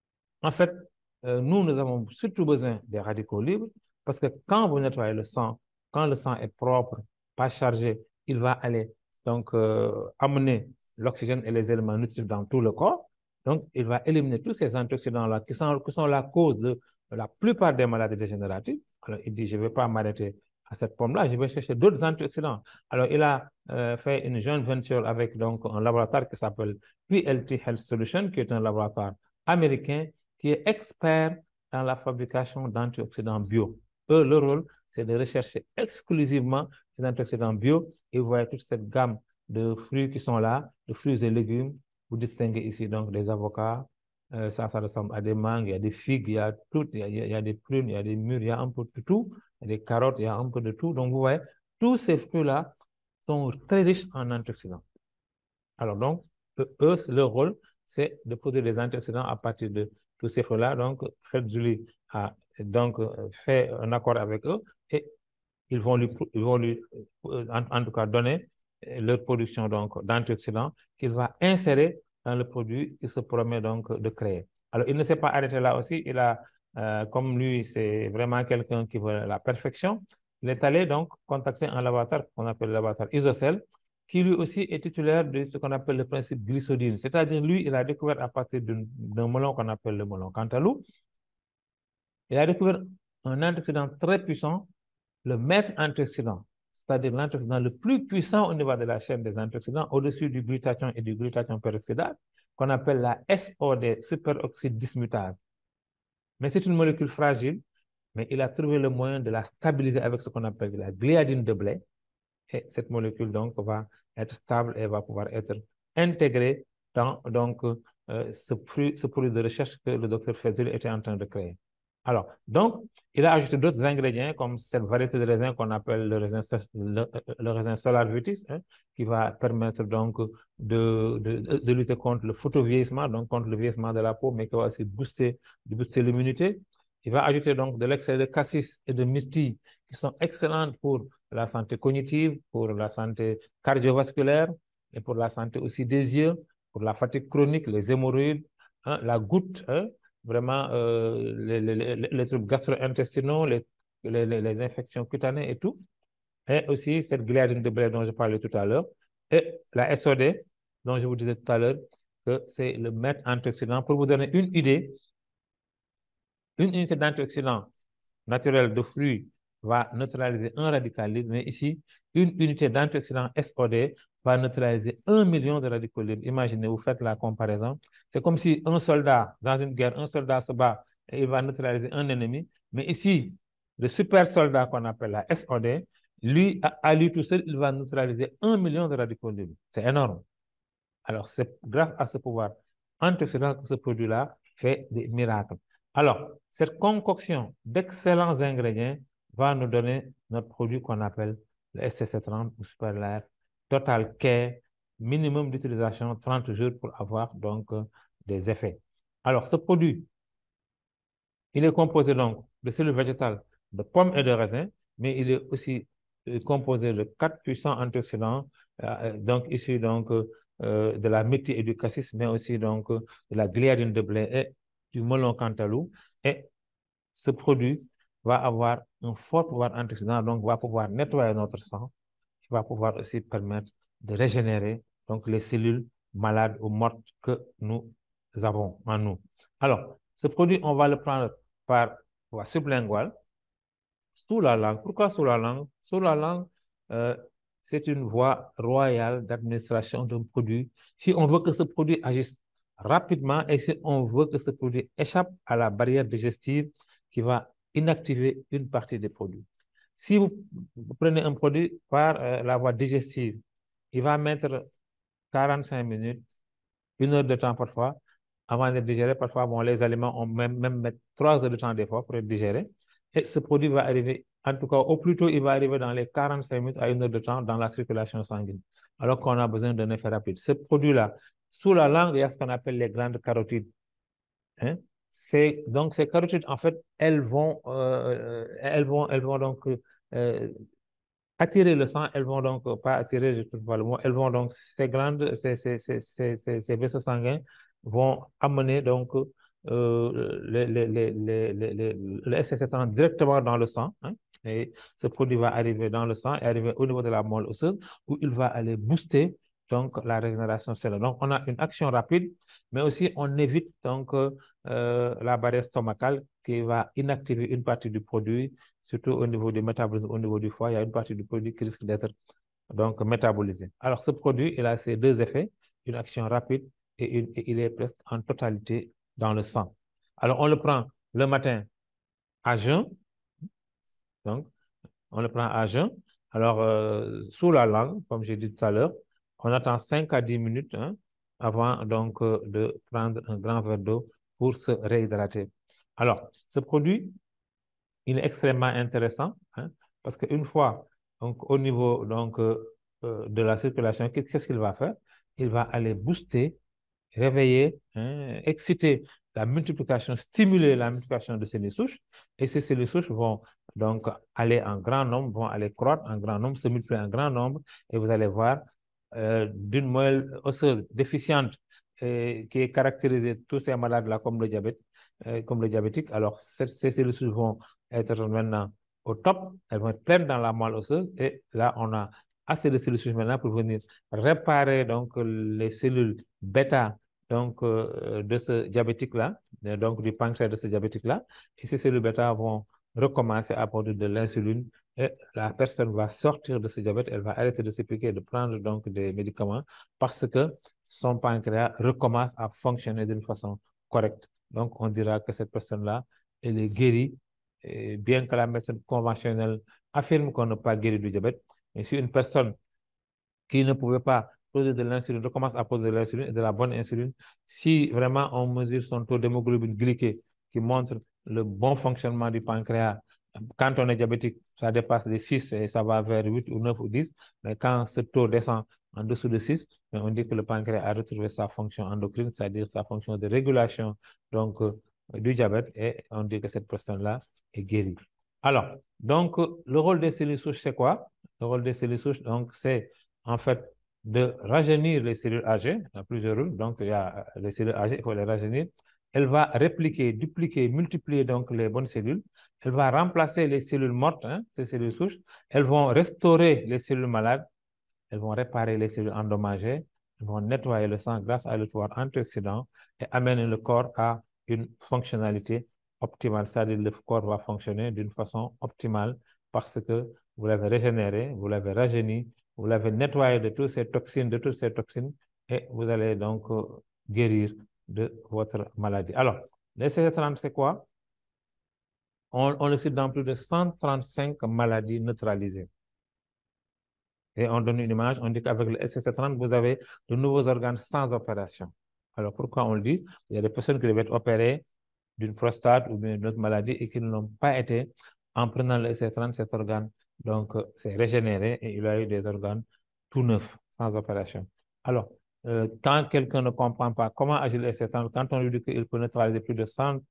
en fait, nous avons surtout besoin des radicaux libres parce que quand vous nettoyez le sang, quand le sang est propre, pas chargé, il va aller donc amener l'oxygène et les éléments nutritifs dans tout le corps. Donc, il va éliminer tous ces antioxydants-là qui sont la cause de la plupart des maladies dégénératives. Alors, il dit, je ne vais pas m'arrêter à cette pomme-là, je vais chercher d'autres antioxydants. Alors, il a fait une joint venture avec donc, un laboratoire qui s'appelle PLT Health Solutions, qui est un laboratoire américain qui est expert dans la fabrication d'antioxydants bio. Eux, leur rôle, c'est de rechercher exclusivement des antioxydants bio et vous voyez toute cette gamme de fruits qui sont là, de fruits et légumes. Vous distinguez ici donc des avocats, ça ressemble à des mangues, il y a des figues, il y a tout, il y a des prunes, il y a des mûres, il y a un peu de tout, il y a des carottes, il y a un peu de tout. Donc, vous voyez, tous ces fruits-là sont très riches en antioxydants. Alors donc, eux, leur rôle, c'est de produire des antioxydants à partir de tous ces fruits-là. Donc, Fred Julie a donc fait un accord avec eux et ils vont lui en tout cas donner leur production donc d'antioxydants qu'il va insérer dans le produit qu'il se promet donc de créer. Alors, il ne s'est pas arrêté là aussi. Il a, comme lui, c'est vraiment quelqu'un qui veut la perfection, il est allé donc contacter un laboratoire qu'on appelle le laboratoire Isocell, qui lui aussi est titulaire de ce qu'on appelle le principe glycodine. C'est-à-dire, lui, il a découvert à partir d'un melon qu'on appelle le melon cantaloupe, il a découvert un antioxydant très puissant, le maître antioxydant, c'est-à-dire l'antioxydant le plus puissant au niveau de la chaîne des antioxydants, au-dessus du glutathion et du glutathion peroxydase, qu'on appelle la SOD, superoxyde dismutase. Mais c'est une molécule fragile, mais il a trouvé le moyen de la stabiliser avec ce qu'on appelle la gliadine de blé. Et cette molécule, donc, va être stable et va pouvoir être intégrée dans donc, ce produit de recherche que le docteur Fedul était en train de créer. Alors, donc, il a ajouté d'autres ingrédients comme cette variété de raisin qu'on appelle le raisin Solar Vitis, hein, qui va permettre donc de lutter contre le photovieillissement, donc contre le vieillissement de la peau, mais qui va aussi booster l'immunité. Il va ajouter donc de l'extrait de cassis et de myrtille qui sont excellentes pour la santé cognitive, pour la santé cardiovasculaire et pour la santé aussi des yeux, pour la fatigue chronique, les hémorroïdes, hein, la goutte, hein, vraiment les troubles gastro-intestinaux, les infections cutanées et tout. Et aussi cette gliadine de blé dont je parlais tout à l'heure. Et la SOD, dont je vous disais tout à l'heure, que c'est le maître antioxydant. Pour vous donner une idée, une unité d'antioxydant naturel de fruits va neutraliser un radical libre, mais ici, une unité d'antioxydant SOD va neutraliser 1 million de radicaux libres. Imaginez, vous faites la comparaison. C'est comme si un soldat, dans une guerre, un soldat se bat et il va neutraliser un ennemi. Mais ici, le super soldat qu'on appelle la SOD Lui, à lui tout seul, il va neutraliser 1 million de radicaux libres. C'est énorme. Alors, c'est grâce à ce pouvoir antioxydant que ce produit-là fait des miracles. Alors, cette concoction d'excellents ingrédients va nous donner notre produit qu'on appelle le STC30 ou Superlair Total Care, minimum d'utilisation 30 jours pour avoir donc des effets. Alors, ce produit, il est composé donc de cellules végétales, de pommes et de raisins, mais il est aussi composé de 4 puissants antioxydants, donc issus donc, de la méthie et du cassis, mais aussi donc, de la gliadine de blé et du melon cantalou. Et ce produit va avoir un fort pouvoir antioxydant, donc va pouvoir nettoyer notre sang, qui va pouvoir aussi permettre de régénérer donc, les cellules malades ou mortes que nous avons en nous. Alors, ce produit, on va le prendre par voie sublinguale, sous la langue. Pourquoi sous la langue? Sous la langue, euh, c'est une voie royale d'administration d'un produit. Si on veut que ce produit agisse rapidement et si on veut que ce produit échappe à la barrière digestive qui va inactiver une partie des produits. Si vous prenez un produit par la voie digestive, il va mettre 45 minutes, 1 heure de temps parfois, avant d'être digéré. Parfois, bon, les aliments ont même mettre 3 heures de temps d'effort pour être digérés. Et ce produit va arriver, en tout cas, au plus tôt, il va arriver dans les 45 minutes à 1 heure de temps dans la circulation sanguine, alors qu'on a besoin d'un effet rapide. Ce produit-là, sous la langue, il y a ce qu'on appelle les glandes carotides. Hein? Donc, ces carotides, en fait, elles vont donc attirer le sang, elles vont donc, pas attirer, je ne trouve pas le mot, elles vont donc, ces glandes, ces vaisseaux sanguins vont amener donc le SC700 directement dans le sang. Hein, et ce produit va arriver dans le sang et arriver au niveau de la moelle osseuse où il va aller booster donc la régénération cellulaire. Donc, on a une action rapide, mais aussi on évite donc la barrière stomacale qui va inactiver une partie du produit, surtout au niveau du métabolisme, au niveau du foie. Il y a une partie du produit qui risque d'être donc métabolisé. Alors, ce produit, il a ces deux effets, une action rapide et il est presque en totalité dans le sang. Alors, on le prend le matin à jeun, donc on le prend à jeun. Alors, sous la langue, comme j'ai dit tout à l'heure, on attend 5 à 10 minutes hein, avant donc de prendre un grand verre d'eau pour se réhydrater. Alors, ce produit, il est extrêmement intéressant hein, parce qu'une fois donc, au niveau donc, de la circulation, qu'est-ce qu'il va faire? Il va aller booster, réveiller, hein, exciter la multiplication, stimuler la multiplication de cellules souches. Et ces cellules souches vont donc aller en grand nombre, vont aller croître en grand nombre, se multiplier en grand nombre. Et vous allez voir d'une moelle osseuse déficiente qui est caractérisée, tous ces malades-là, comme le diabète, comme le diabétique. Alors, ces cellules souches vont être maintenant au top, elles vont être pleines dans la moelle osseuse. Et là, on a assez de cellules souches maintenant pour venir réparer donc les cellules bêta donc, de ce diabétique-là, donc du pancréas de ce diabétique-là. Et ces cellules bêta vont recommencer à produire de l'insuline et la personne va sortir de ce diabète, elle va arrêter de se piquer, de prendre donc des médicaments parce que son pancréas recommence à fonctionner d'une façon correcte. Donc, on dira que cette personne-là, elle est guérie, et bien que la médecine conventionnelle affirme qu'on n'est pas guéri du diabète. Mais si une personne qui ne pouvait pas produire de l'insuline recommence à produire de l'insuline et de la bonne insuline, si vraiment on mesure son taux d'hémoglobine glyquée qui montre le bon fonctionnement du pancréas, quand on est diabétique, ça dépasse les 6 et ça va vers 8 ou 9 ou 10. Mais quand ce taux descend en dessous de 6, on dit que le pancréas a retrouvé sa fonction endocrine, c'est-à-dire sa fonction de régulation donc, du diabète, et on dit que cette personne-là est guérie. Alors, donc, le rôle des cellules souches, c'est quoi? Le rôle des cellules souches, donc, c'est en fait de rajeunir les cellules âgées. Il y a plusieurs rôles. Donc, il y a les cellules âgées, il faut les rajeunir. Elle va répliquer, dupliquer, multiplier donc les bonnes cellules. Elle va remplacer les cellules mortes, hein, ces cellules souches. Elles vont restaurer les cellules malades. Elles vont réparer les cellules endommagées. Elles vont nettoyer le sang grâce à le pouvoir antioxydant et amener le corps à une fonctionnalité optimale. C'est-à-dire que le corps va fonctionner d'une façon optimale parce que vous l'avez régénéré, vous l'avez rajeuni, vous l'avez nettoyé de toutes ces toxines, et vous allez donc guérir de votre maladie. Alors, les CD30, c'est quoi? On le cite dans plus de 135 maladies neutralisées. Et on donne une image, on dit qu'avec le SC30, vous avez de nouveaux organes sans opération. Alors, pourquoi on le dit? Il y a des personnes qui devaient être opérées d'une prostate ou d'une autre maladie et qui ne l'ont pas été. En prenant le SC30, cet organe donc s'est régénéré et il a eu des organes tout neufs, sans opération. Alors, quand quelqu'un ne comprend pas comment agir le SC30, quand on lui dit qu'il peut neutraliser plus de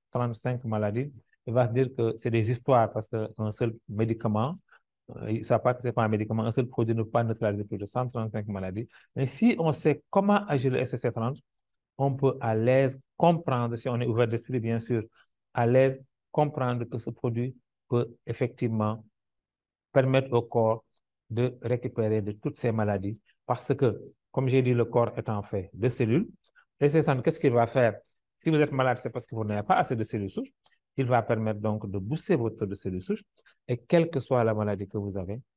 135 maladies, il va se dire que c'est des histoires parce qu'un seul médicament, il ne savent pas que ce n'est pas un médicament, un seul produit ne peut pas neutraliser plus de 135 maladies. Mais si on sait comment agir le SC30, on peut à l'aise comprendre, si on est ouvert d'esprit, bien sûr, à l'aise comprendre que ce produit peut effectivement permettre au corps de récupérer de toutes ces maladies. Parce que, comme j'ai dit, le corps étant fait de cellules, et c'est ça, qu'est-ce qu'il va faire? Si vous êtes malade, c'est parce que vous n'avez pas assez de cellules souches. Il va permettre donc de booster votre taux de cellules souches. Et quelle que soit la maladie que vous avez,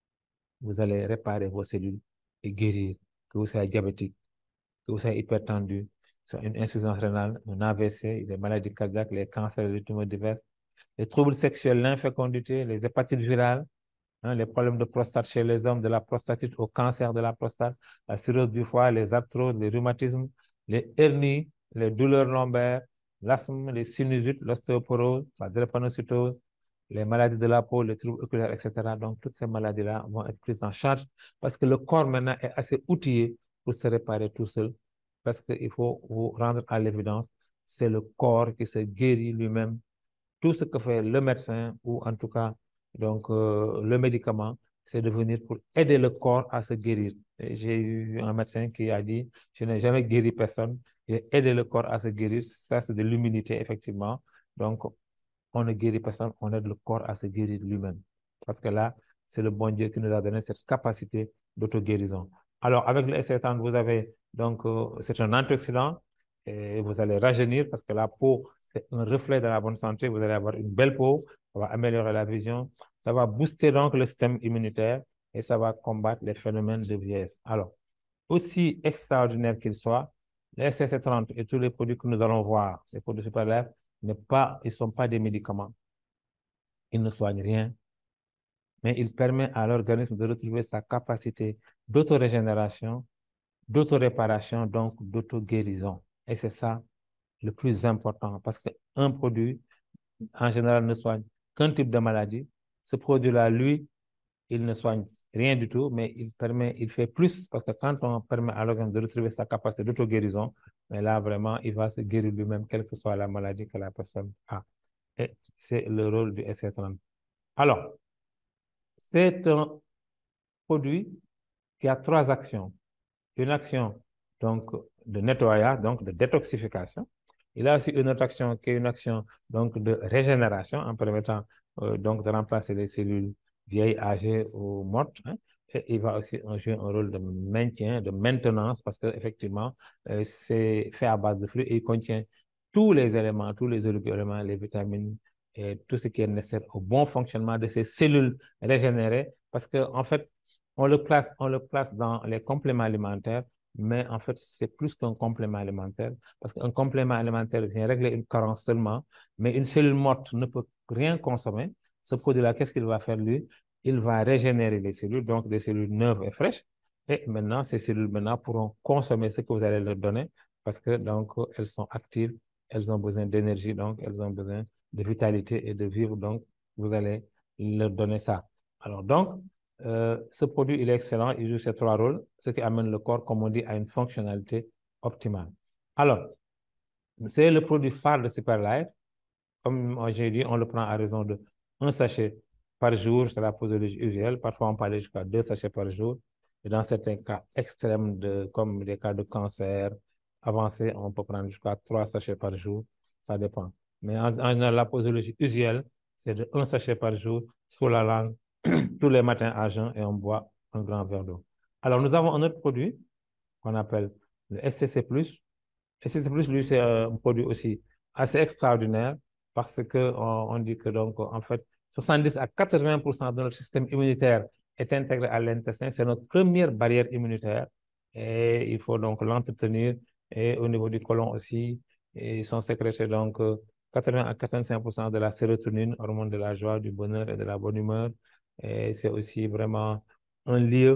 vous allez réparer vos cellules et guérir, que vous soyez diabétique, que vous soyez hypertendu, soit une insuffisance rénale, un AVC, les maladies cardiaques, les cancers, les tumeurs diverses, les troubles sexuels, l'infécondité, les hépatites virales, hein, les problèmes de prostate chez les hommes, de la prostatite au cancer de la prostate, la cirrhose du foie, les arthroses, les rhumatismes, les hernies, les douleurs lombaires, l'asthme, les sinusites, l'ostéoporose, la drépanocytose, les maladies de la peau, les troubles oculaires, etc. Donc, toutes ces maladies-là vont être prises en charge parce que le corps maintenant est assez outillé pour se réparer tout seul. Parce qu'il faut vous rendre à l'évidence, c'est le corps qui se guérit lui-même. Tout ce que fait le médecin ou en tout cas donc, le médicament, c'est de venir pour aider le corps à se guérir. J'ai eu un médecin qui a dit, je n'ai jamais guéri personne, j'ai aidé le corps à se guérir. Ça, c'est de l'humilité, effectivement. Donc, on ne guérit personne, on aide le corps à se guérir lui-même. Parce que là, c'est le bon Dieu qui nous a donné cette capacité d'auto-guérison. Alors, avec le SC30, vous avez donc, c'est un antioxydant et vous allez rajeunir parce que la peau, c'est un reflet de la bonne santé. Vous allez avoir une belle peau, ça va améliorer la vision, ça va booster donc le système immunitaire et ça va combattre les phénomènes de vieillesse. Alors, aussi extraordinaire qu'il soit, les SC30 et tous les produits que nous allons voir, les produits super ils ne sont pas des médicaments. Ils ne soignent rien, mais ils permettent à l'organisme de retrouver sa capacité d'autorégénération, d'autoréparation, donc d'auto-guérison. Et c'est ça le plus important parce qu'un produit, en général, ne soigne qu'un type de maladie. Ce produit-là, lui, il ne soigne rien du tout, mais il fait plus parce que quand on permet à l'organisme de retrouver sa capacité d'auto-guérison, mais là, vraiment, il va se guérir lui-même, quelle que soit la maladie que la personne a. Et c'est le rôle du SC30. Alors, c'est un produit qui a trois actions. Une action donc, de nettoyage, donc de détoxification. Il a aussi une autre action qui est une action donc, de régénération en permettant donc, de remplacer les cellules vieilles, âgées ou mortes. Hein. Et il va aussi jouer un rôle de maintien, de maintenance, parce qu'effectivement, c'est fait à base de fruits et il contient tous les éléments, tous les oligo-éléments, les vitamines et tout ce qui est nécessaire au bon fonctionnement de ces cellules régénérées. Parce qu'en en fait, on le place dans les compléments alimentaires, mais en fait, c'est plus qu'un complément alimentaire, parce qu'un complément alimentaire vient régler une carence seulement, mais une cellule morte ne peut rien consommer. Ce produit-là, qu'est-ce qu'il va faire, lui? Il va régénérer les cellules, donc des cellules neuves et fraîches, et maintenant, ces cellules maintenant pourront consommer ce que vous allez leur donner, parce que donc, elles sont actives, elles ont besoin d'énergie, donc elles ont besoin de vitalité et de vivre, donc vous allez leur donner ça. Alors donc, ce produit, il est excellent, il joue ces trois rôles, ce qui amène le corps, comme on dit, à une fonctionnalité optimale. Alors, c'est le produit phare de Superlife. Comme j'ai dit, on le prend à raison de un sachet par jour, c'est la posologie usuelle. Parfois, on parle jusqu'à 2 sachets par jour. Et dans certains cas extrêmes, comme des cas de cancer avancé, on peut prendre jusqu'à 3 sachets par jour. Ça dépend. Mais en la posologie usuelle, c'est de 1 sachet par jour sous la langue tous les matins à jeun et on boit un grand verre d'eau. Alors, nous avons un autre produit qu'on appelle le SCC+. SCC+, lui, c'est un produit aussi assez extraordinaire parce on dit que, donc, en fait, 70 à 80% de notre système immunitaire est intégré à l'intestin. C'est notre première barrière immunitaire et il faut donc l'entretenir. Et au niveau du côlon aussi, ils sont sécrétés donc 80 à 85% de la sérotonine, hormone de la joie, du bonheur et de la bonne humeur. Et c'est aussi vraiment un lieu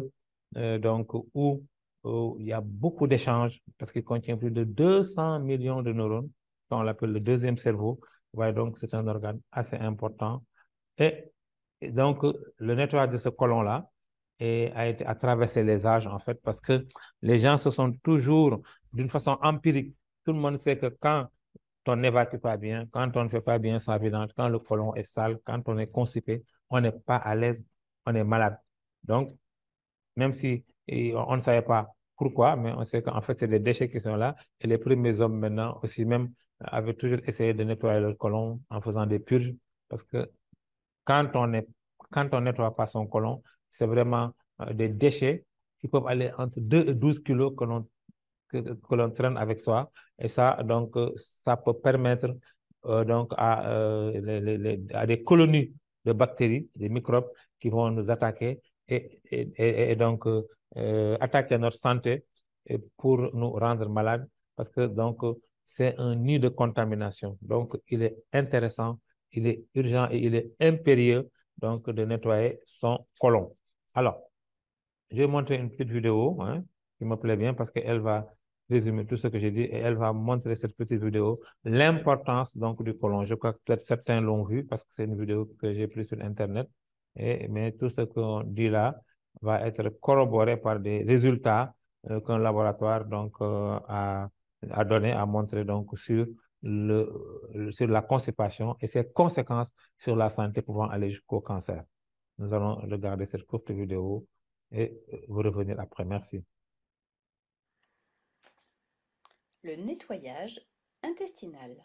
où il y a beaucoup d'échanges parce qu'il contient plus de 200 millions de neurones, qu'on l'appelle le deuxième cerveau. Ouais, donc, c'est un organe assez important. Et, et donc, le nettoyage de ce côlon-là a traversé les âges, en fait, parce que les gens se sont toujours, d'une façon empirique, tout le monde sait que quand on n'évacue pas bien, quand on ne fait pas bien sa vidange, quand le côlon est sale, quand on est constipé, on n'est pas à l'aise, on est malade. Donc, même si on ne savait pas pourquoi, mais on sait qu'en fait, c'est des déchets qui sont là. Et les premiers hommes maintenant aussi même avaient toujours essayé de nettoyer leur côlon en faisant des purges, parce que quand on est, quand on nettoie pas son côlon, c'est vraiment des déchets qui peuvent aller entre 2 et 12 kilos que l'on traîne avec soi. Et ça, donc, ça peut permettre donc à des colonies de bactéries, des microbes qui vont nous attaquer et donc attaquer notre santé pour nous rendre malades parce que donc c'est un nid de contamination. Donc, il est intéressant, il est urgent et il est impérieux donc de nettoyer son côlon. Alors, je vais montrer une petite vidéo hein, qui me plaît bien parce qu'elle va résumer tout ce que j'ai dit et elle va montrer cette petite vidéo, l'importance donc du côlon. Je crois que peut-être certains l'ont vu parce que c'est une vidéo que j'ai prise sur Internet. Mais tout ce qu'on dit là va être corroboré par des résultats qu'un laboratoire donc, a donné, a montré donc, sur la constipation et ses conséquences sur la santé pouvant aller jusqu'au cancer. Nous allons regarder cette courte vidéo et vous revenir après. Merci. Le nettoyage intestinal.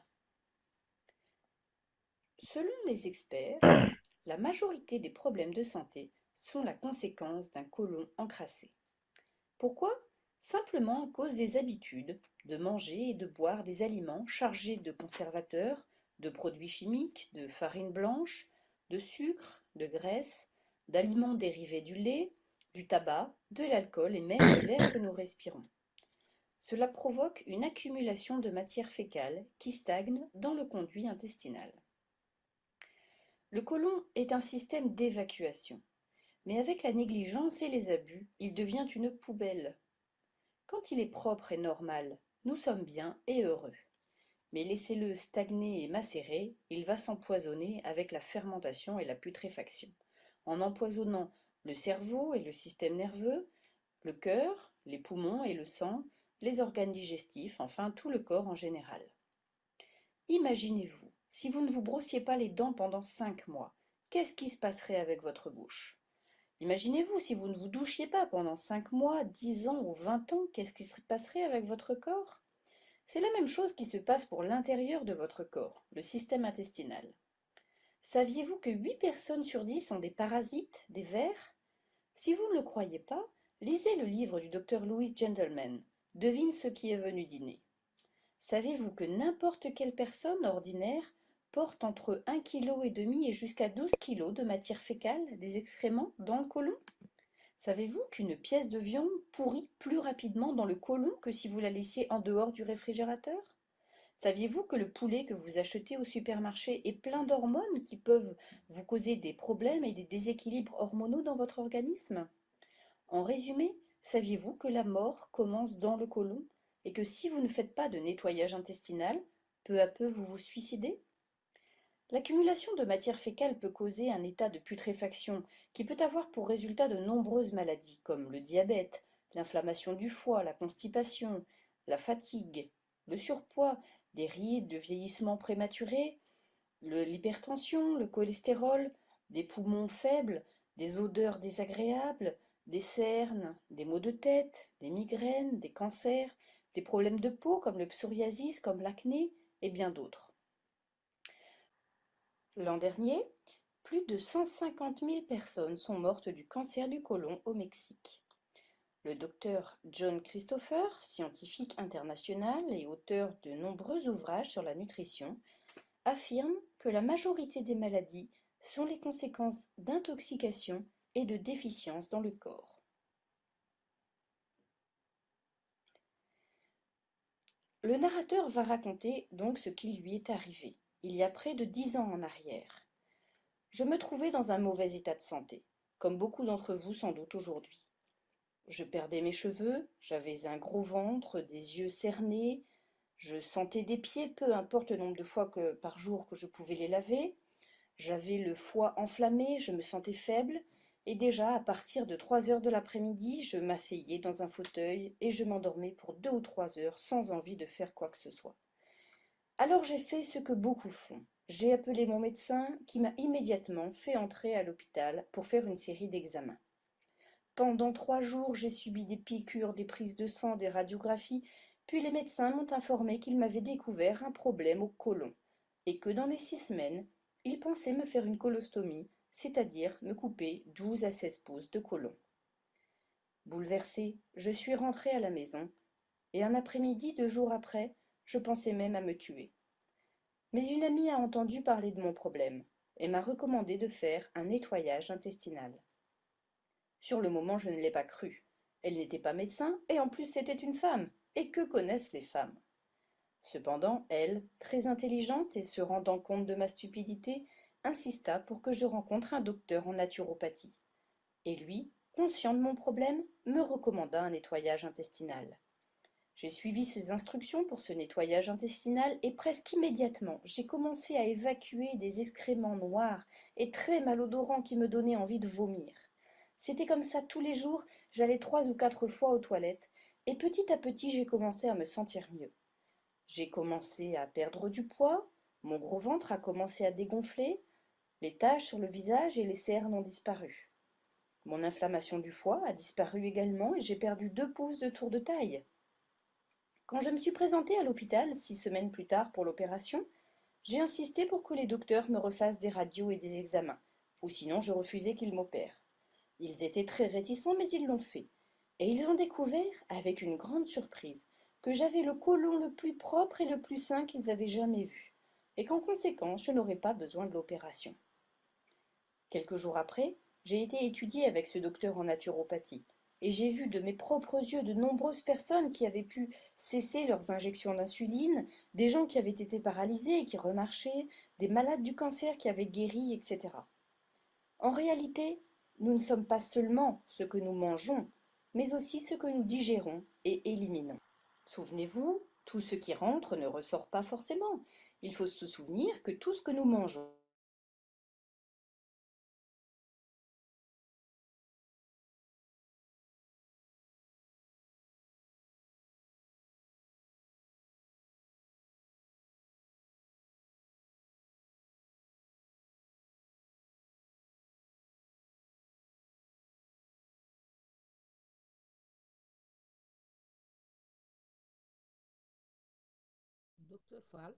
Selon les experts, la majorité des problèmes de santé sont la conséquence d'un côlon encrassé. Pourquoi? Simplement à cause des habitudes de manger et de boire des aliments chargés de conservateurs, de produits chimiques, de farine blanche, de sucre, de graisse, d'aliments dérivés du lait, du tabac, de l'alcool et même de l'air que nous respirons. Cela provoque une accumulation de matière fécale qui stagne dans le conduit intestinal. Le côlon est un système d'évacuation, mais avec la négligence et les abus, il devient une poubelle. Quand il est propre et normal, nous sommes bien et heureux. Mais laissez-le stagner et macérer, il va s'empoisonner avec la fermentation et la putréfaction, en empoisonnant le cerveau et le système nerveux, le cœur, les poumons et le sang, les organes digestifs, enfin tout le corps en général. Imaginez-vous, si vous ne vous brossiez pas les dents pendant 5 mois, qu'est-ce qui se passerait avec votre bouche? Imaginez-vous, si vous ne vous douchiez pas pendant 5 mois, 10 ans ou 20 ans, qu'est-ce qui se passerait avec votre corps? C'est la même chose qui se passe pour l'intérieur de votre corps, le système intestinal. Saviez-vous que 8 personnes sur 10 ont des parasites, des vers? Si vous ne le croyez pas, lisez le livre du docteur Louis Gentleman, Devine ce qui est venu dîner. Savez-vous que n'importe quelle personne ordinaire porte entre 1,5 kg et jusqu'à 12 kg de matière fécale, des excréments, dans le côlon? Savez-vous qu'une pièce de viande pourrit plus rapidement dans le côlon que si vous la laissiez en dehors du réfrigérateur? Saviez-vous que le poulet que vous achetez au supermarché est plein d'hormones qui peuvent vous causer des problèmes et des déséquilibres hormonaux dans votre organisme? En résumé, saviez-vous que la mort commence dans le côlon et que si vous ne faites pas de nettoyage intestinal, peu à peu vous vous suicidez? L'accumulation de matière fécale peut causer un état de putréfaction qui peut avoir pour résultat de nombreuses maladies comme le diabète, l'inflammation du foie, la constipation, la fatigue, le surpoids, des rides de vieillissement prématuré, l'hypertension, le cholestérol, des poumons faibles, des odeurs désagréables, des cernes, des maux de tête, des migraines, des cancers, des problèmes de peau comme le psoriasis, comme l'acné et bien d'autres. L'an dernier, plus de 150 000 personnes sont mortes du cancer du côlon au Mexique. Le docteur John Christopher, scientifique international et auteur de nombreux ouvrages sur la nutrition, affirme que la majorité des maladies sont les conséquences d'intoxication et de déficiences dans le corps. Le narrateur va raconter donc ce qui lui est arrivé, il y a près de 10 ans en arrière. Je me trouvais dans un mauvais état de santé, comme beaucoup d'entre vous sans doute aujourd'hui. Je perdais mes cheveux, j'avais un gros ventre, des yeux cernés, je sentais des pieds, peu importe le nombre de fois par jour que je pouvais les laver. J'avais le foie enflammé, je me sentais faible, et déjà à partir de 3 heures de l'après-midi, je m'asseyais dans un fauteuil et je m'endormais pour 2 ou 3 heures sans envie de faire quoi que ce soit. Alors j'ai fait ce que beaucoup font. J'ai appelé mon médecin qui m'a immédiatement fait entrer à l'hôpital pour faire une série d'examens. Pendant 3 jours, j'ai subi des piqûres, des prises de sang, des radiographies, puis les médecins m'ont informé qu'ils m'avaient découvert un problème au côlon, et que dans les 6 semaines, ils pensaient me faire une colostomie, c'est-à-dire me couper 12 à 16 pouces de côlon. Bouleversée, je suis rentrée à la maison, et un après-midi, 2 jours après, je pensais même à me tuer. Mais une amie a entendu parler de mon problème, et m'a recommandé de faire un nettoyage intestinal. Sur le moment, je ne l'ai pas cru. Elle n'était pas médecin, et en plus c'était une femme. Et que connaissent les femmes? Cependant, elle, très intelligente et se rendant compte de ma stupidité, insista pour que je rencontre un docteur en naturopathie. Et lui, conscient de mon problème, me recommanda un nettoyage intestinal. J'ai suivi ses instructions pour ce nettoyage intestinal et presque immédiatement, j'ai commencé à évacuer des excréments noirs et très malodorants qui me donnaient envie de vomir. C'était comme ça tous les jours, j'allais 3 ou 4 fois aux toilettes et petit à petit j'ai commencé à me sentir mieux. J'ai commencé à perdre du poids, mon gros ventre a commencé à dégonfler, les taches sur le visage et les cernes ont disparu. Mon inflammation du foie a disparu également et j'ai perdu 2 pouces de tour de taille. Quand je me suis présentée à l'hôpital 6 semaines plus tard pour l'opération, j'ai insisté pour que les docteurs me refassent des radios et des examens, ou sinon je refusais qu'ils m'opèrent. Ils étaient très réticents, mais ils l'ont fait. Et ils ont découvert, avec une grande surprise, que j'avais le côlon le plus propre et le plus sain qu'ils avaient jamais vu, et qu'en conséquence, je n'aurais pas besoin de l'opération. Quelques jours après, j'ai été étudiée avec ce docteur en naturopathie, et j'ai vu de mes propres yeux de nombreuses personnes qui avaient pu cesser leurs injections d'insuline, des gens qui avaient été paralysés et qui remarchaient, des malades du cancer qui avaient guéri, etc. En réalité, nous ne sommes pas seulement ce que nous mangeons, mais aussi ce que nous digérons et éliminons. Souvenez-vous, tout ce qui rentre ne ressort pas forcément. Il faut se souvenir que tout ce que nous mangeons Docteur Fall,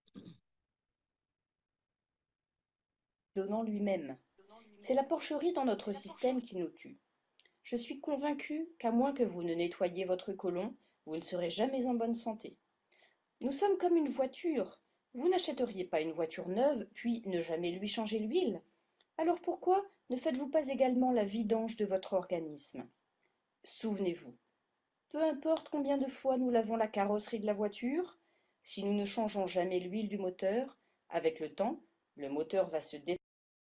donnant lui-même. C'est la porcherie dans notre système qui nous tue. Je suis convaincue qu'à moins que vous ne nettoyiez votre côlon, vous ne serez jamais en bonne santé. Nous sommes comme une voiture. Vous n'achèteriez pas une voiture neuve, puis ne jamais lui changer l'huile. Alors pourquoi ne faites-vous pas également la vidange de votre organisme? Souvenez-vous, peu importe combien de fois nous lavons la carrosserie de la voiture, si nous ne changeons jamais l'huile du moteur, avec le temps, le moteur va se détruire.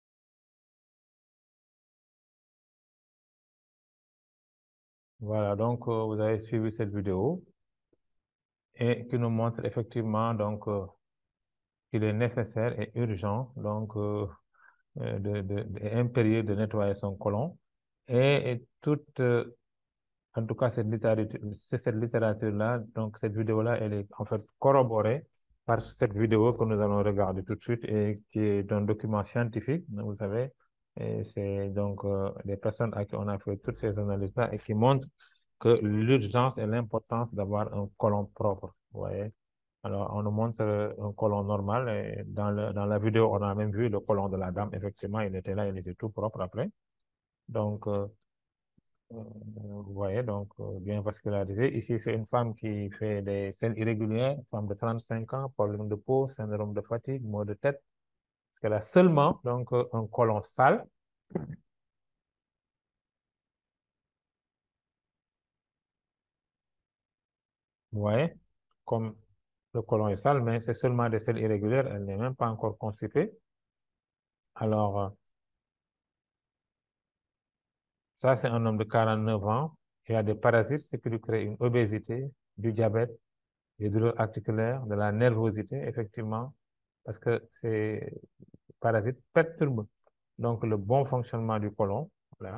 Voilà, donc vous avez suivi cette vidéo et qui nous montre effectivement donc qu'il est nécessaire et urgent donc et impérieux de nettoyer son côlon et toute en tout cas, cette littérature-là, donc cette vidéo-là, elle est en fait corroborée par cette vidéo que nous allons regarder tout de suite et qui est un document scientifique, vous savez. Et c'est donc des personnes à qui on a fait toutes ces analyses-là et qui montrent que l'urgence et l'importance d'avoir un côlon propre. Vous voyez? Alors, on nous montre un côlon normal et dans la vidéo, on a même vu le côlon de la dame. Effectivement, il était là, il était tout propre après. Donc, vous voyez, donc bien vascularisé. Ici, c'est une femme qui fait des selles irrégulières, femme de 35 ans, problème de peau, syndrome de fatigue, maux de tête, parce qu'elle a seulement donc un côlon sale. Vous voyez, comme le côlon est sale, mais c'est seulement des selles irrégulières, elle n'est même pas encore constipée. Alors, ça, c'est un homme de 49 ans Il y a des parasites, ce qui lui crée une obésité, du diabète, des douleurs articulaires, de la nervosité, effectivement, parce que ces parasites perturbent donc le bon fonctionnement du côlon. Voilà.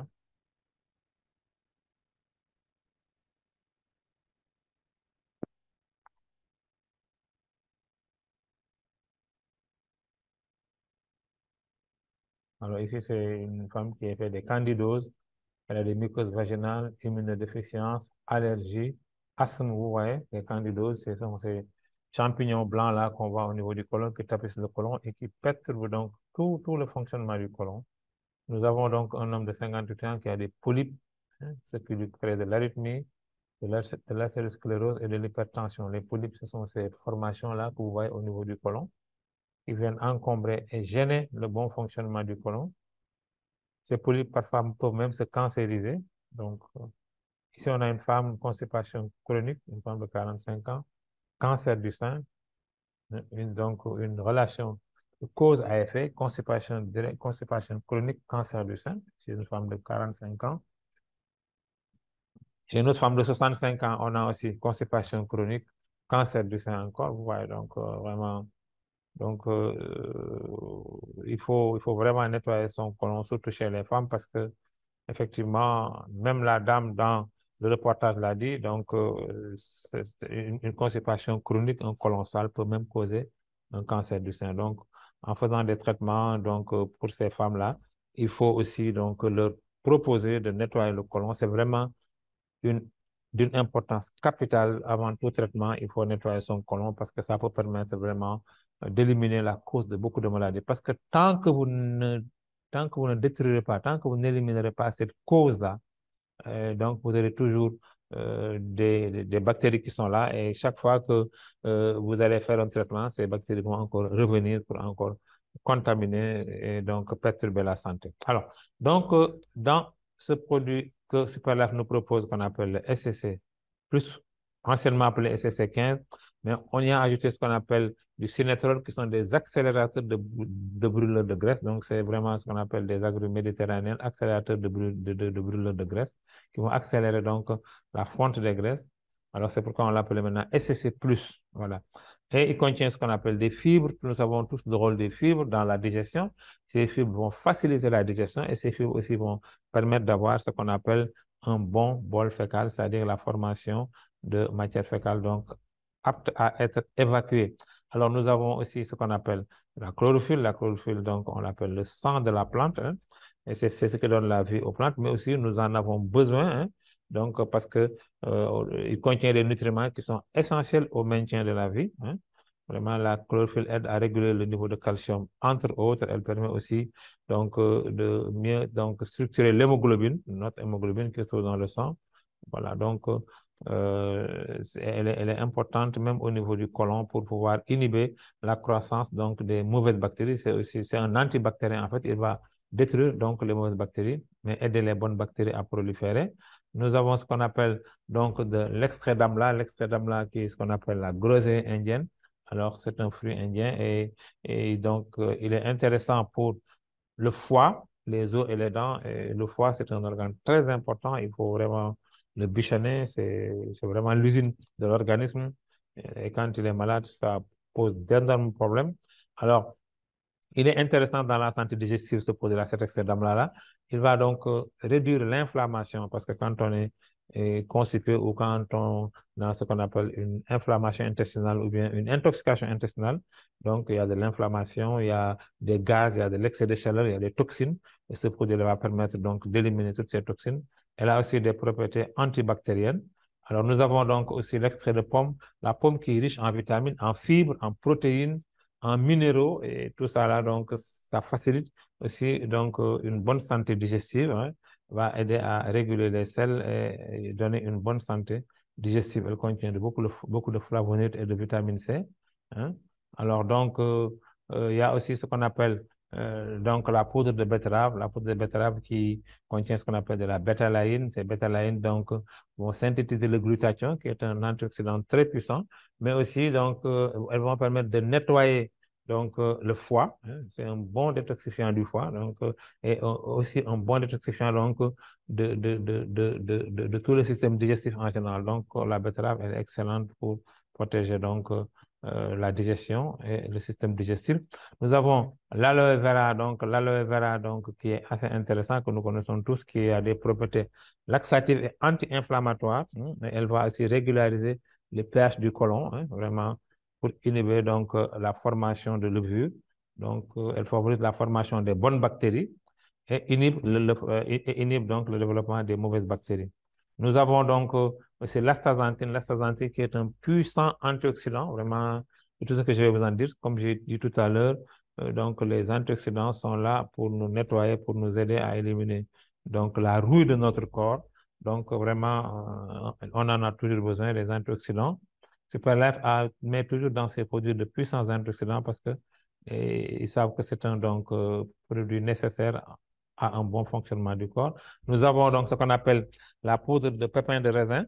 Alors ici, c'est une femme qui a fait des candidoses. Elle a des mucoses vaginales, immunodéficience, allergies, asthme, vous voyez, les candidoses, c'est ces champignons blancs là qu'on voit au niveau du côlon, qui tapissent le côlon et qui perturbent donc tout le fonctionnement du côlon. Nous avons donc un homme de 58 ans qui a des polypes, hein, ce qui lui crée de l'arythmie, de l'athérosclérose et de l'hypertension. Les polypes, ce sont ces formations-là que vous voyez au niveau du côlon, qui viennent encombrer et gêner le bon fonctionnement du côlon. Ces polypes, parfois, peuvent même se cancériser. Donc, ici, on a une femme, constipation chronique, une femme de 45 ans, cancer du sein, donc une relation de cause à effet, constipation directe, constipation chronique, cancer du sein, c'est une femme de 45 ans. Chez une autre femme de 65 ans, on a aussi constipation chronique, cancer du sein encore, vous voyez, donc vraiment, donc il faut vraiment nettoyer son côlon, surtout chez les femmes, parce que effectivement, même la dame dans le reportage l'a dit, donc une constipation chronique, un côlon sale peut même causer un cancer du sein. Donc, en faisant des traitements donc, pour ces femmes-là, il faut aussi donc, leur proposer de nettoyer le côlon. C'est vraiment une, d'une importance capitale avant tout traitement. Il faut nettoyer son côlon parce que ça peut permettre vraiment d'éliminer la cause de beaucoup de maladies. Parce que tant que vous ne détruirez pas, tant que vous n'éliminerez pas cette cause-là, donc vous aurez toujours des bactéries qui sont là et chaque fois que vous allez faire un traitement, ces bactéries vont encore revenir pour encore contaminer et donc perturber la santé. Alors, donc dans ce produit que Superlife nous propose qu'on appelle le SCC+, anciennement appelé SCC 15, mais on y a ajouté ce qu'on appelle du synétrol, qui sont des accélérateurs de brûleurs de graisse. Donc, c'est vraiment ce qu'on appelle des agro-méditerranéens, accélérateurs de brûleurs de graisse, qui vont accélérer donc la fonte des graisses. Alors, c'est pourquoi on l'appelle maintenant SCC+. Voilà. Et il contient ce qu'on appelle des fibres. Nous savons tous le rôle des fibres dans la digestion. Ces fibres vont faciliter la digestion et ces fibres aussi vont permettre d'avoir ce qu'on appelle un bon bol fécal, c'est-à-dire la formation de matière fécale, donc apte à être évacuée. Alors, nous avons aussi ce qu'on appelle la chlorophylle. La chlorophylle, donc, on l'appelle le sang de la plante, hein, et c'est ce qui donne la vie aux plantes, mais aussi nous en avons besoin, hein, donc, parce que il contient des nutriments qui sont essentiels au maintien de la vie, hein. Vraiment, la chlorophylle aide à réguler le niveau de calcium, entre autres. Elle permet aussi donc, de mieux donc, structurer l'hémoglobine, notre hémoglobine qui se trouve dans le sang. Voilà, donc elle est importante même au niveau du côlon pour pouvoir inhiber la croissance donc, des mauvaises bactéries. C'est un antibactérien. En fait, il va détruire donc les mauvaises bactéries, mais aider les bonnes bactéries à proliférer. Nous avons ce qu'on appelle donc de l'extrait d'amla qui est ce qu'on appelle la groseille indienne. Alors, c'est un fruit indien et donc il est intéressant pour le foie, les os et les dents. Et le foie, c'est un organe très important. Il faut vraiment le bichonner. C'est vraiment l'usine de l'organisme. Et quand il est malade, ça pose d'énormes problèmes. Alors, il est intéressant dans la santé digestive ce produit-là, cet excès d'amla-là. Il va donc réduire l'inflammation parce que quand on est constipé ou quand on a ce qu'on appelle une inflammation intestinale ou bien une intoxication intestinale, donc il y a de l'inflammation, il y a des gaz, il y a de l'excès de chaleur, il y a des toxines. Et ce produit-là va permettre donc d'éliminer toutes ces toxines. Elle a aussi des propriétés antibactériennes. Alors nous avons donc aussi l'extrait de pomme, la pomme qui est riche en vitamines, en fibres, en protéines, en minéraux et tout ça là, donc ça facilite aussi donc une bonne santé digestive, hein, va aider à réguler les selles et donner une bonne santé digestive. Elle contient beaucoup de flavonoïdes et de vitamine C, hein. Alors donc il y a aussi ce qu'on appelle donc la poudre de betterave qui contient ce qu'on appelle de la bétalaïne. Ces bétalaïnes donc vont synthétiser le glutathion qui est un antioxydant très puissant, mais aussi donc elles vont permettre de nettoyer donc le foie, hein, c'est un bon détoxifiant du foie, donc, et aussi un bon détoxifiant donc, de tout le système digestif en général. Donc, la betterave elle est excellente pour protéger donc, la digestion et le système digestif. Nous avons l'aloe vera donc, qui est assez intéressant, que nous connaissons tous, qui a des propriétés laxatives et anti-inflammatoires, hein, et elle va aussi régulariser le pH du côlon, hein, vraiment pour inhiber donc la formation de levure. Donc, elle favorise la formation des bonnes bactéries et inhibe donc le développement des mauvaises bactéries. Nous avons donc aussi l'astaxanthine qui est un puissant antioxydant, vraiment, c'est tout ce que je vais vous en dire. Comme j'ai dit tout à l'heure, donc les antioxydants sont là pour nous nettoyer, pour nous aider à éliminer donc la rouille de notre corps. Donc, vraiment, on en a toujours besoin, des antioxydants. Superlife met toujours dans ses produits de puissants antioxydants parce que ils savent que c'est un donc, produit nécessaire à un bon fonctionnement du corps. Nous avons donc ce qu'on appelle la poudre de pépins de raisin,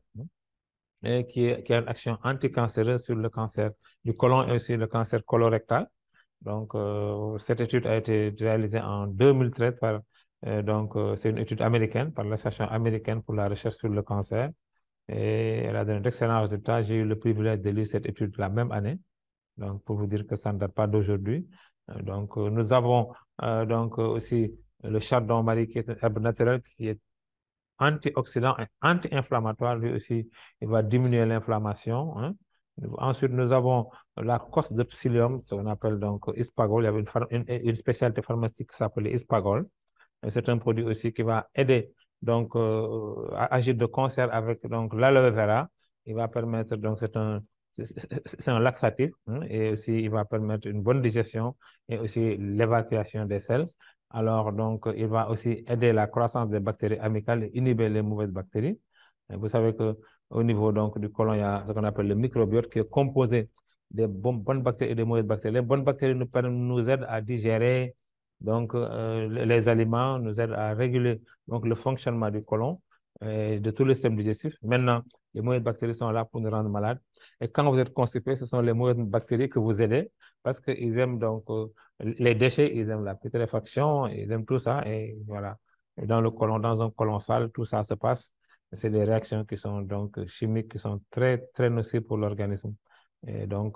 et qui a une action anticancéreuse sur le cancer du côlon et aussi le cancer colorectal. Donc, cette étude a été réalisée en 2013 par, c'est une étude américaine par l'Association américaine pour la recherche sur le cancer. Et elle a donné d'excellents résultats. J'ai eu le privilège de lire cette étude la même année. Donc, pour vous dire que ça ne date pas d'aujourd'hui. Donc, nous avons aussi le chardon-marie qui est une herbe naturelle qui est antioxydant et anti-inflammatoire. Lui aussi, il va diminuer l'inflammation, hein. Ensuite, nous avons la cosse de psyllium, ce qu'on appelle donc Ispagol. Il y avait une spécialité pharmaceutique qui s'appelait Ispagol. C'est un produit aussi qui va aider donc à agir de concert avec donc l'aloe vera. Il va permettre donc c'est un laxatif, hein, et aussi il va permettre une bonne digestion et aussi l'évacuation des selles. Alors donc il va aussi aider la croissance des bactéries amicales et inhiber les mauvaises bactéries. Et vous savez que au niveau donc du côlon, il y a ce qu'on appelle le microbiote qui est composé des bonnes bactéries et des mauvaises bactéries. Les bonnes bactéries nous aident à digérer donc, les aliments nous aident à réguler donc, le fonctionnement du côlon et de tout le système digestif. Maintenant, les mauvaises bactéries sont là pour nous rendre malades. Et quand vous êtes constipé, ce sont les mauvaises bactéries que vous aidez parce qu'ils aiment donc les déchets, ils aiment la putréfaction, ils aiment tout ça. Et voilà. Et dans le côlon, dans un côlon sale, tout ça se passe. C'est des réactions qui sont donc chimiques, qui sont très, très nocives pour l'organisme. Et donc,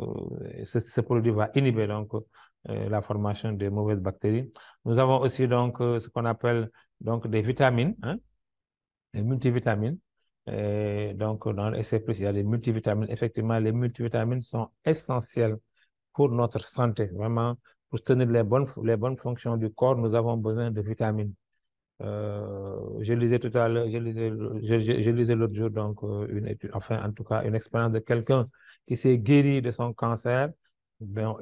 ce produit va inhiber donc la formation des mauvaises bactéries. Nous avons aussi donc ce qu'on appelle donc des vitamines, hein, les multivitamines. Et donc, dans le SC+, il y a des multivitamines. Effectivement, les multivitamines sont essentielles pour notre santé. Vraiment, pour tenir les bonnes fonctions du corps, nous avons besoin de vitamines. Je lisais tout à l'heure, je lisais l'autre jour donc une étude, enfin en tout cas une expérience de quelqu'un qui s'est guéri de son cancer. Ben,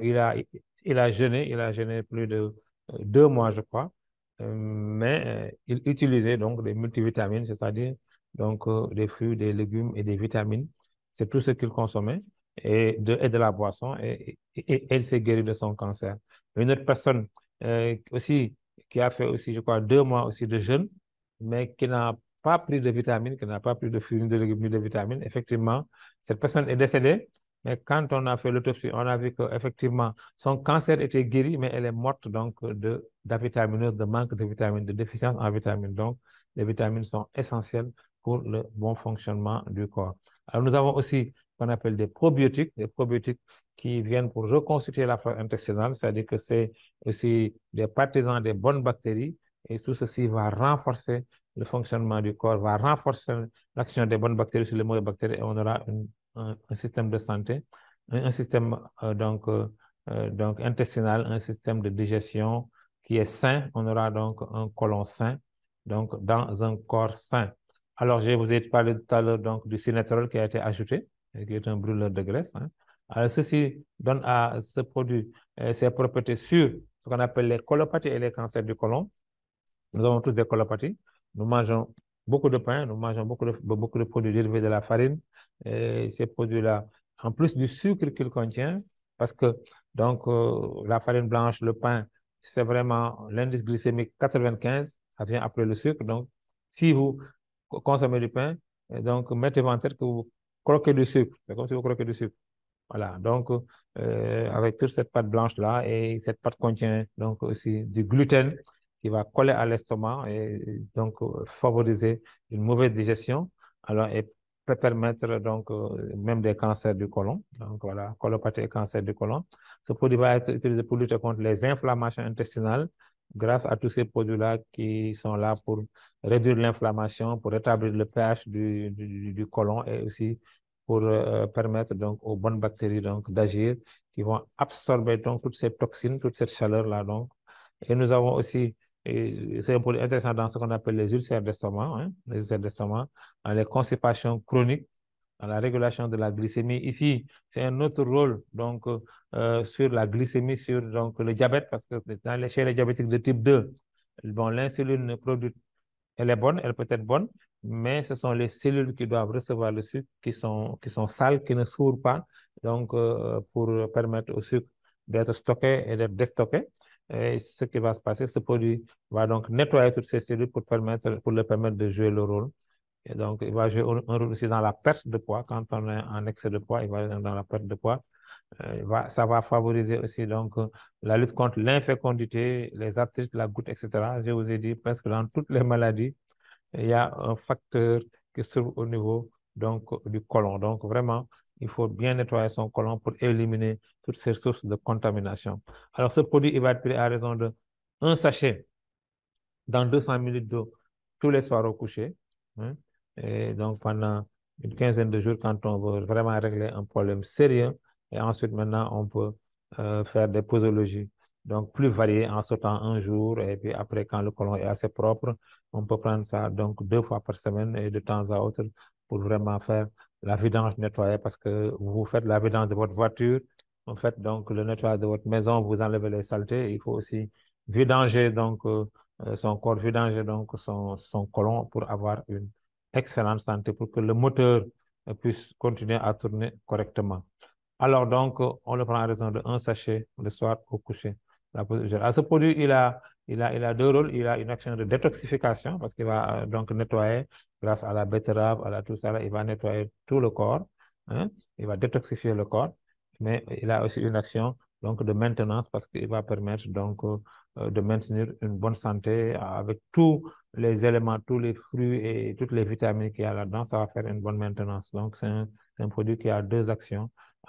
il a jeûné plus de 2 mois, je crois, mais il utilisait donc des multivitamines, c'est-à-dire donc des fruits, des légumes et des vitamines. C'est tout ce qu'il consommait et de la boisson et il s'est guéri de son cancer. Une autre personne aussi qui a fait aussi, je crois, 2 mois aussi de jeûne, mais qui n'a pas pris de vitamines, qui n'a pas pris de fruits, ni de légumes, ni de vitamines. Effectivement, cette personne est décédée, mais quand on a fait l'autopsie, on a vu qu'effectivement, son cancer était guéri, mais elle est morte donc d'avitaminose, de manque de vitamines, de déficience en vitamines. Donc, les vitamines sont essentielles pour le bon fonctionnement du corps. Alors, nous avons aussi ce qu'on appelle des probiotiques qui viennent pour reconstituer la flore intestinale, c'est-à-dire que c'est aussi des partisans des bonnes bactéries, et tout ceci va renforcer le fonctionnement du corps, va renforcer l'action des bonnes bactéries sur les mauvaises bactéries, et on aura un système de santé, un système donc intestinal, un système de digestion qui est sain. On aura donc un côlon sain, donc dans un corps sain. Alors, je vous ai parlé tout à l'heure donc du cinétrol qui a été ajouté, qui est un brûleur de graisse, hein. Alors, ceci donne à ce produit ses propriétés sur ce qu'on appelle les colopathies et les cancers du côlon. Nous avons tous des colopathies. Nous mangeons beaucoup de pain, nous mangeons beaucoup de produits dérivés de la farine. Et ces produits-là, en plus du sucre qu'ils contiennent, parce que donc la farine blanche, le pain, c'est vraiment l'indice glycémique 95, ça vient après le sucre. Donc, si vous consommez du pain, donc mettez-vous en tête que vous croquez du sucre. C'est comme si vous croquez du sucre. Voilà, donc avec toute cette pâte blanche-là, et cette pâte contient donc aussi du gluten qui va coller à l'estomac et donc favoriser une mauvaise digestion, alors et peut permettre donc même des cancers du côlon. Donc voilà, colopathie et cancer du côlon. Ce produit va être utilisé pour lutter contre les inflammations intestinales grâce à tous ces produits-là qui sont là pour réduire l'inflammation, pour rétablir le pH du côlon et aussi pour permettre donc aux bonnes bactéries donc d'agir, qui vont absorber donc toutes ces toxines, toute cette chaleur-là donc. Et nous avons aussi, et c'est un produit intéressant dans ce qu'on appelle les ulcères d'estomac, hein, les ulcères d'estomac, dans les constipations chroniques, dans la régulation de la glycémie. Ici, c'est un autre rôle donc sur la glycémie, sur donc le diabète, parce que chez les diabétiques de type 2, bon, l'insuline produite elle est bonne, elle peut être bonne, mais ce sont les cellules qui doivent recevoir le sucre qui sont sales, qui ne s'ouvrent pas, donc pour permettre au sucre d'être stocké et d'être déstocké. Et ce qui va se passer, ce produit va donc nettoyer toutes ces cellules pour le permettre de jouer le rôle. Et donc, il va jouer un rôle aussi dans la perte de poids. Quand on est en excès de poids, il va jouer dans la perte de poids. Ça va favoriser aussi donc la lutte contre l'infécondité, les arthrites, la goutte, etc. Je vous ai dit presque dans toutes les maladies, il y a un facteur qui se trouve au niveau donc, du côlon. Donc, vraiment, il faut bien nettoyer son côlon pour éliminer toutes ces sources de contamination. Alors, ce produit, il va être pris à raison de un sachet dans 200 ml d'eau tous les soirs au coucher, hein. Et donc, pendant une quinzaine de jours, quand on veut vraiment régler un problème sérieux, et ensuite, maintenant, on peut faire des posologies, donc plus variées en sautant un jour, et puis après, quand le côlon est assez propre, on peut prendre ça donc 2 fois par semaine et de temps à autre pour vraiment faire la vidange nettoyée, parce que vous faites la vidange de votre voiture, en fait, donc le nettoyage de votre maison, vous enlevez les saletés, il faut aussi vidanger donc son corps, vidanger donc son côlon pour avoir une excellente santé, pour que le moteur puisse continuer à tourner correctement. Alors donc, on le prend à raison de un sachet le soir au coucher. Ce produit, il a deux rôles. Il a une action de détoxification parce qu'il va donc nettoyer grâce à la betterave, à la tout ça, là, il va nettoyer tout le corps, hein. Il va détoxifier le corps, mais il a aussi une action donc de maintenance parce qu'il va permettre donc de maintenir une bonne santé avec tous les éléments, tous les fruits et toutes les vitamines qu'il y a là-dedans. Ça va faire une bonne maintenance. Donc, c'est un produit qui a deux actions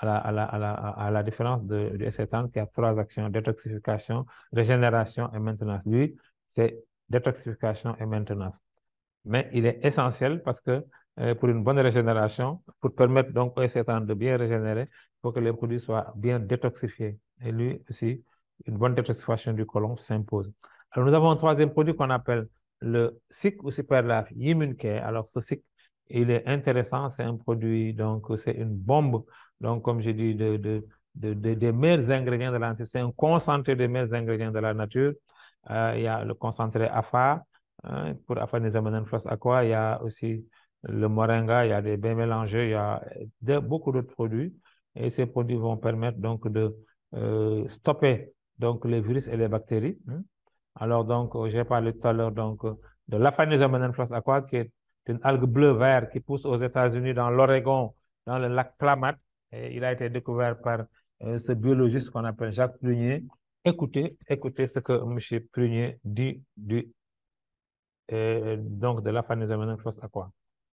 à la différence du S7 qui a 3 actions: détoxification, régénération et maintenance. Lui, c'est détoxification et maintenance. Mais il est essentiel parce que pour une bonne régénération, pour permettre donc au S7 de bien régénérer, il faut que les produits soient bien détoxifiés. Et lui aussi, une bonne détoxification du côlon s'impose. Alors, nous avons un troisième produit qu'on appelle le SIC ou Superlife Immune Care. Alors, ce SIC, il est intéressant, c'est un produit, donc c'est une bombe, donc comme je dis, des meilleurs ingrédients de la nature. C'est un concentré des meilleurs ingrédients de la nature. Il y a le concentré AFA, hein, pour Aphanizomenon Floss Aqua. Il y a aussi le moringa, il y a des bains mélangés, il y a beaucoup d'autres produits. Et ces produits vont permettre donc de stopper donc les virus et les bactéries, hein. Alors, donc, j'ai parlé tout à l'heure donc, de l'Aphanizomenon Floss Aqua, qui est une algue bleu-vert qui pousse aux États-Unis, dans l'Oregon, dans le lac Klamath. Et il a été découvert par ce biologiste qu'on appelle Jacques Prunier. Écoutez ce que M. Prunier dit donc de l'Aphanizomenon Floss Aqua.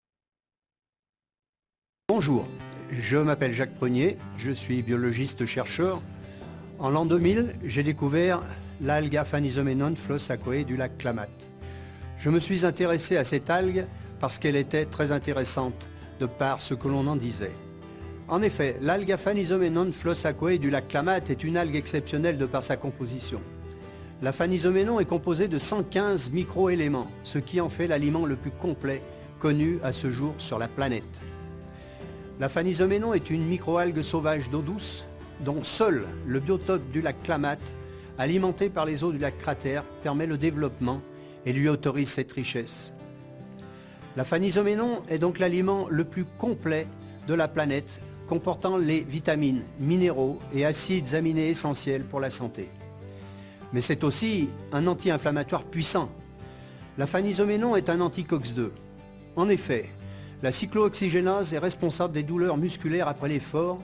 Bonjour, je m'appelle Jacques Prunier, je suis biologiste-chercheur. En l'an 2000, j'ai découvert l'algue Aphanizomenon Floss Aquae du lac Klamath. Je me suis intéressé à cette algue parce qu'elle était très intéressante de par ce que l'on en disait. En effet, l'algue Aphanizomenon Floss Aquae du lac Klamath est une algue exceptionnelle de par sa composition. L'aphanizoménon est composé de 115 micro-éléments, ce qui en fait l'aliment le plus complet connu à ce jour sur la planète. L'aphanizoménon est une microalgue sauvage d'eau douce, dont seul le biotope du lac Klamath, alimenté par les eaux du lac Cratère, permet le développement et lui autorise cette richesse. L'aphanizoménon est donc l'aliment le plus complet de la planète, comportant les vitamines, minéraux et acides aminés essentiels pour la santé. Mais c'est aussi un anti-inflammatoire puissant. L'aphanizoménon est un anti-COX-2. En effet, la cyclooxygénase est responsable des douleurs musculaires après l'effort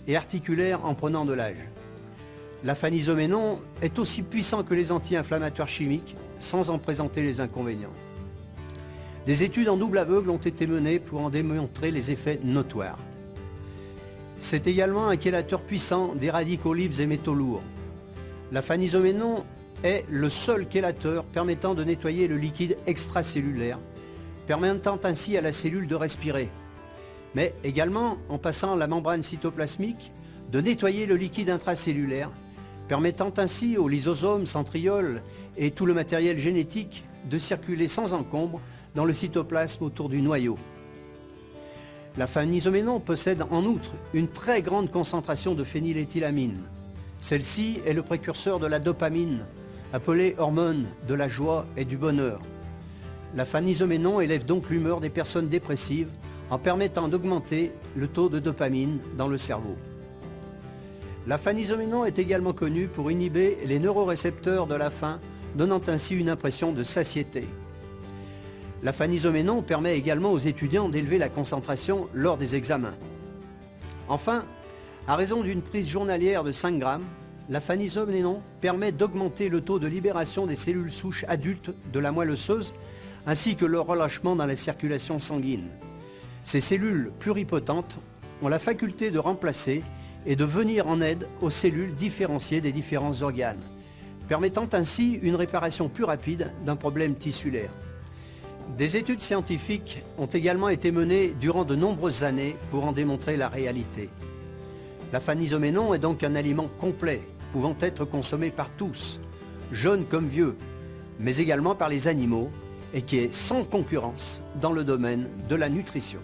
et articulaire en prenant de l'âge. L'afanisoménon est aussi puissant que les anti-inflammatoires chimiques sans en présenter les inconvénients. Des études en double aveugle ont été menées pour en démontrer les effets notoires. C'est également un chélateur puissant des radicaux libres et métaux lourds. L'afanisoménon est le seul chélateur permettant de nettoyer le liquide extracellulaire, permettant ainsi à la cellule de respirer, mais également en passant la membrane cytoplasmique de nettoyer le liquide intracellulaire, permettant ainsi aux lysosomes, centrioles et tout le matériel génétique de circuler sans encombre dans le cytoplasme autour du noyau. L'afanisoménon possède en outre une très grande concentration de phényléthylamine. Celle-ci est le précurseur de la dopamine, appelée hormone de la joie et du bonheur. L'afanisoménon élève donc l'humeur des personnes dépressives en permettant d'augmenter le taux de dopamine dans le cerveau. L'afanisoménon est également connu pour inhiber les neurorécepteurs de la faim, donnant ainsi une impression de satiété. L'afanisoménon permet également aux étudiants d'élever la concentration lors des examens. Enfin, à raison d'une prise journalière de 5 grammes, l'afanisoménon permet d'augmenter le taux de libération des cellules souches adultes de la moelle osseuse ainsi que leur relâchement dans la circulation sanguine. Ces cellules pluripotentes ont la faculté de remplacer et de venir en aide aux cellules différenciées des différents organes, permettant ainsi une réparation plus rapide d'un problème tissulaire. Des études scientifiques ont également été menées durant de nombreuses années pour en démontrer la réalité. L'afanisoménon est donc un aliment complet, pouvant être consommé par tous, jeunes comme vieux, mais également par les animaux, et qui est sans concurrence dans le domaine de la nutrition.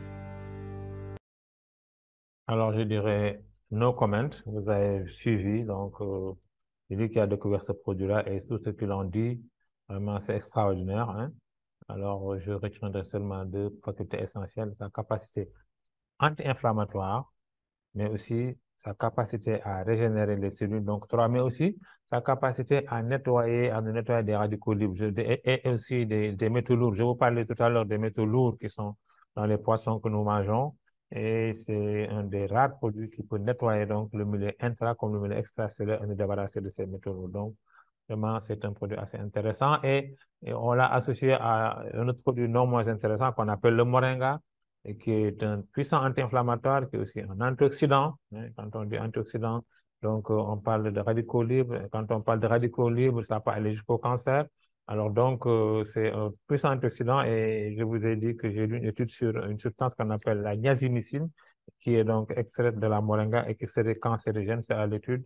Alors, je dirais no comment. Vous avez suivi, donc, celui qui a découvert ce produit-là et tout ce qu'il en dit, vraiment, c'est extraordinaire, hein. Alors, je retiendrai seulement 2 facultés essentielles, sa capacité anti-inflammatoire, mais aussi sa capacité à régénérer les cellules, donc 3, mais aussi sa capacité à nettoyer des radicaux libres et aussi des métaux lourds. Je vous parlais tout à l'heure des métaux lourds qui sont dans les poissons que nous mangeons, et c'est un des rares produits qui peut nettoyer donc le milieu intra comme le milieu extracellulaire et nous débarrasser de ces métaux lourds. Donc, vraiment, c'est un produit assez intéressant et on l'a associé à un autre produit non moins intéressant qu'on appelle le moringa, et qui est un puissant anti-inflammatoire, qui est aussi un antioxydant, hein. Quand on dit antioxydant, donc on parle de radicaux libres. Quand on parle de radicaux libres, ça peut aller jusqu'au cancer. Alors donc, c'est un puissant antioxydant et je vous ai dit que j'ai lu une étude sur une substance qu'on appelle la niacinamide, qui est donc extraite de la moringa et qui serait cancérigène, c'est à l'étude.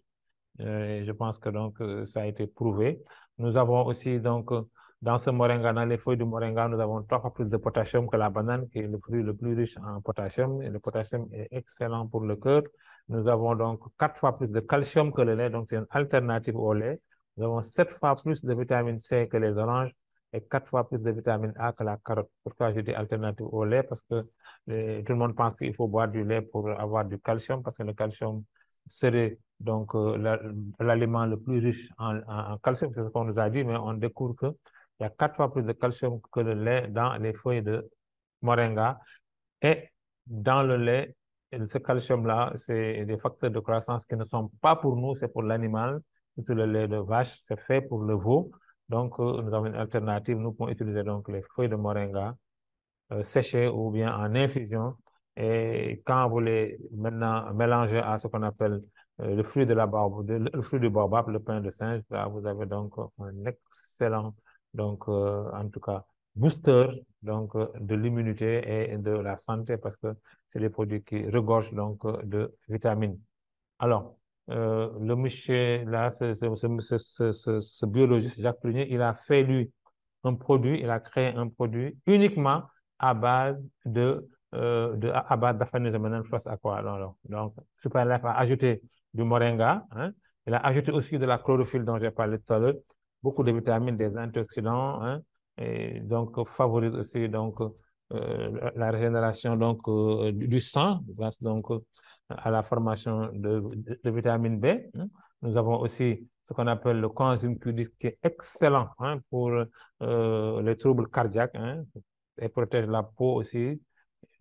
Je pense que donc ça a été prouvé. Nous avons aussi donc dans ce moringa, dans les feuilles du moringa, nous avons 3 fois plus de potassium que la banane, qui est le fruit le plus riche en potassium. Et le potassium est excellent pour le cœur. Nous avons donc 4 fois plus de calcium que le lait, donc c'est une alternative au lait. Nous avons 7 fois plus de vitamine C que les oranges et 4 fois plus de vitamine A que la carotte. Pourquoi je dis alternative au lait? Parce que tout le monde pense qu'il faut boire du lait pour avoir du calcium, parce que le calcium serait donc l'aliment le plus riche en calcium, c'est ce qu'on nous a dit, mais on découvre qu'il y a 4 fois plus de calcium que le lait dans les feuilles de moringa. Et dans le lait, ce calcium-là, c'est des facteurs de croissance qui ne sont pas pour nous, c'est pour l'animal. Surtout le lait de vache, c'est fait pour le veau. Donc, nous avons une alternative. Nous pouvons utiliser donc les feuilles de moringa séchées ou bien en infusion. Et quand vous les maintenant mélangez à ce qu'on appelle le fruit de la baobab, le fruit du baobab, le pain de singe, là, vous avez donc un excellent, donc en tout cas, booster donc de l'immunité et de la santé, parce que c'est des produits qui regorgent donc de vitamines. Alors, le monsieur là, ce biologiste Jacques Prunier, il a fait lui un produit, il a créé un produit uniquement à base à base d'afanisoménon floss aqua. Donc, Superlife a ajouté du moringa, hein. Il a ajouté aussi de la chlorophylle dont j'ai parlé tout à l'heure, beaucoup de vitamines, des antioxydants, hein, et donc favorise aussi donc la régénération donc du sang grâce donc à la formation de vitamine B, hein. Nous avons aussi ce qu'on appelle le coenzyme Q10 qui est excellent, hein, pour les troubles cardiaques, hein, et protège la peau aussi.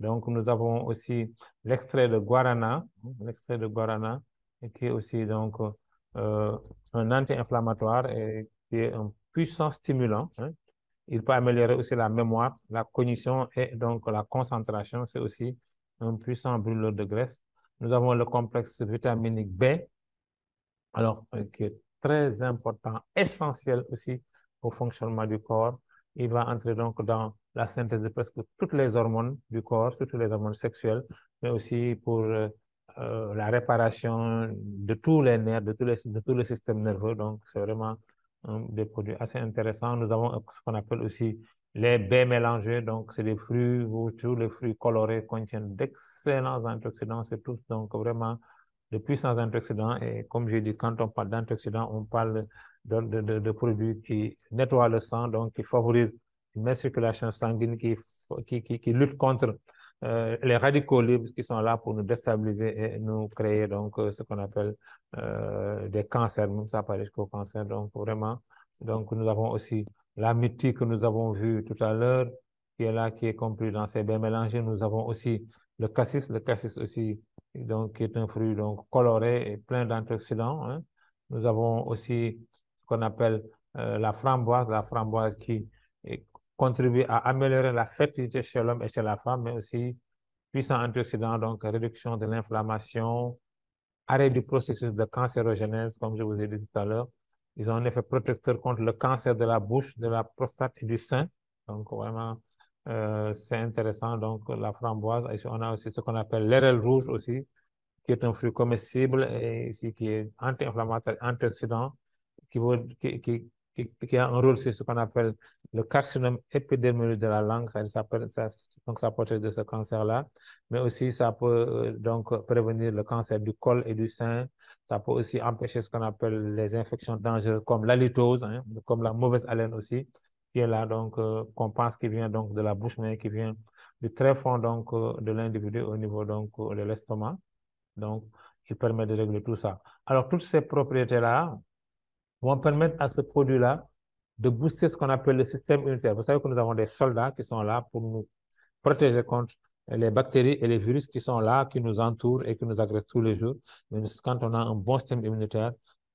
Donc, nous avons aussi l'extrait de guarana, qui est aussi donc un anti-inflammatoire et qui est un puissant stimulant. Il peut améliorer aussi la mémoire, la cognition et donc la concentration. C'est aussi un puissant brûleur de graisse. Nous avons le complexe vitaminique B, alors qui est très important, essentiel aussi au fonctionnement du corps. Il va entrer donc dans la synthèse de presque toutes les hormones du corps, toutes les hormones sexuelles, mais aussi pour la réparation de tous les nerfs, de tous les systèmes nerveux. Donc, c'est vraiment des produits assez intéressants. Nous avons ce qu'on appelle aussi les baies mélangées. Donc, c'est des fruits où tous les fruits colorés contiennent d'excellents antioxydants. C'est tous donc vraiment de puissants antioxydants. Et comme j'ai dit, quand on parle d'antioxydants, on parle de produits qui nettoient le sang, donc qui favorisent une circulation sanguine, qui lutte contre les radicaux libres qui sont là pour nous déstabiliser et nous créer donc ce qu'on appelle des cancers, même ça apparaît jusqu'au cancer. Donc vraiment, donc nous avons aussi la myrtille que nous avons vue tout à l'heure, qui est là, qui est compris dans ces bains mélangés. Nous avons aussi le cassis aussi, donc qui est un fruit donc coloré et plein d'antioxydants. Nous avons aussi ce qu'on appelle la framboise qui contribue à améliorer la fertilité chez l'homme et chez la femme, mais aussi puissant antioxydant, donc réduction de l'inflammation, arrêt du processus de cancérogénèse, comme je vous ai dit tout à l'heure. Ils ont un effet protecteur contre le cancer de la bouche, de la prostate et du sein. Donc, vraiment, c'est intéressant. Donc, la framboise. Ici, on a aussi ce qu'on appelle l'érel rouge aussi, qui est un fruit comestible et ici qui est anti-inflammatoire, antioxydant, qui a un rôle sur ce qu'on appelle le carcinome épidermologique de la langue, donc ça protège de ce cancer-là, mais aussi ça peut donc prévenir le cancer du col et du sein. Ça peut aussi empêcher ce qu'on appelle les infections dangereuses comme l'halitose, comme la mauvaise haleine aussi, qui est là, donc qu'on pense qui vient donc de la bouche, mais qui vient du très fond donc de l'individu au niveau donc de l'estomac. Donc, il permet de régler tout ça. Alors, toutes ces propriétés-là vont permettre à ce produit-là de booster ce qu'on appelle le système immunitaire. Vous savez que nous avons des soldats qui sont là pour nous protéger contre les bactéries et les virus qui sont là, qui nous entourent et qui nous agressent tous les jours. Mais quand on a un bon système immunitaire,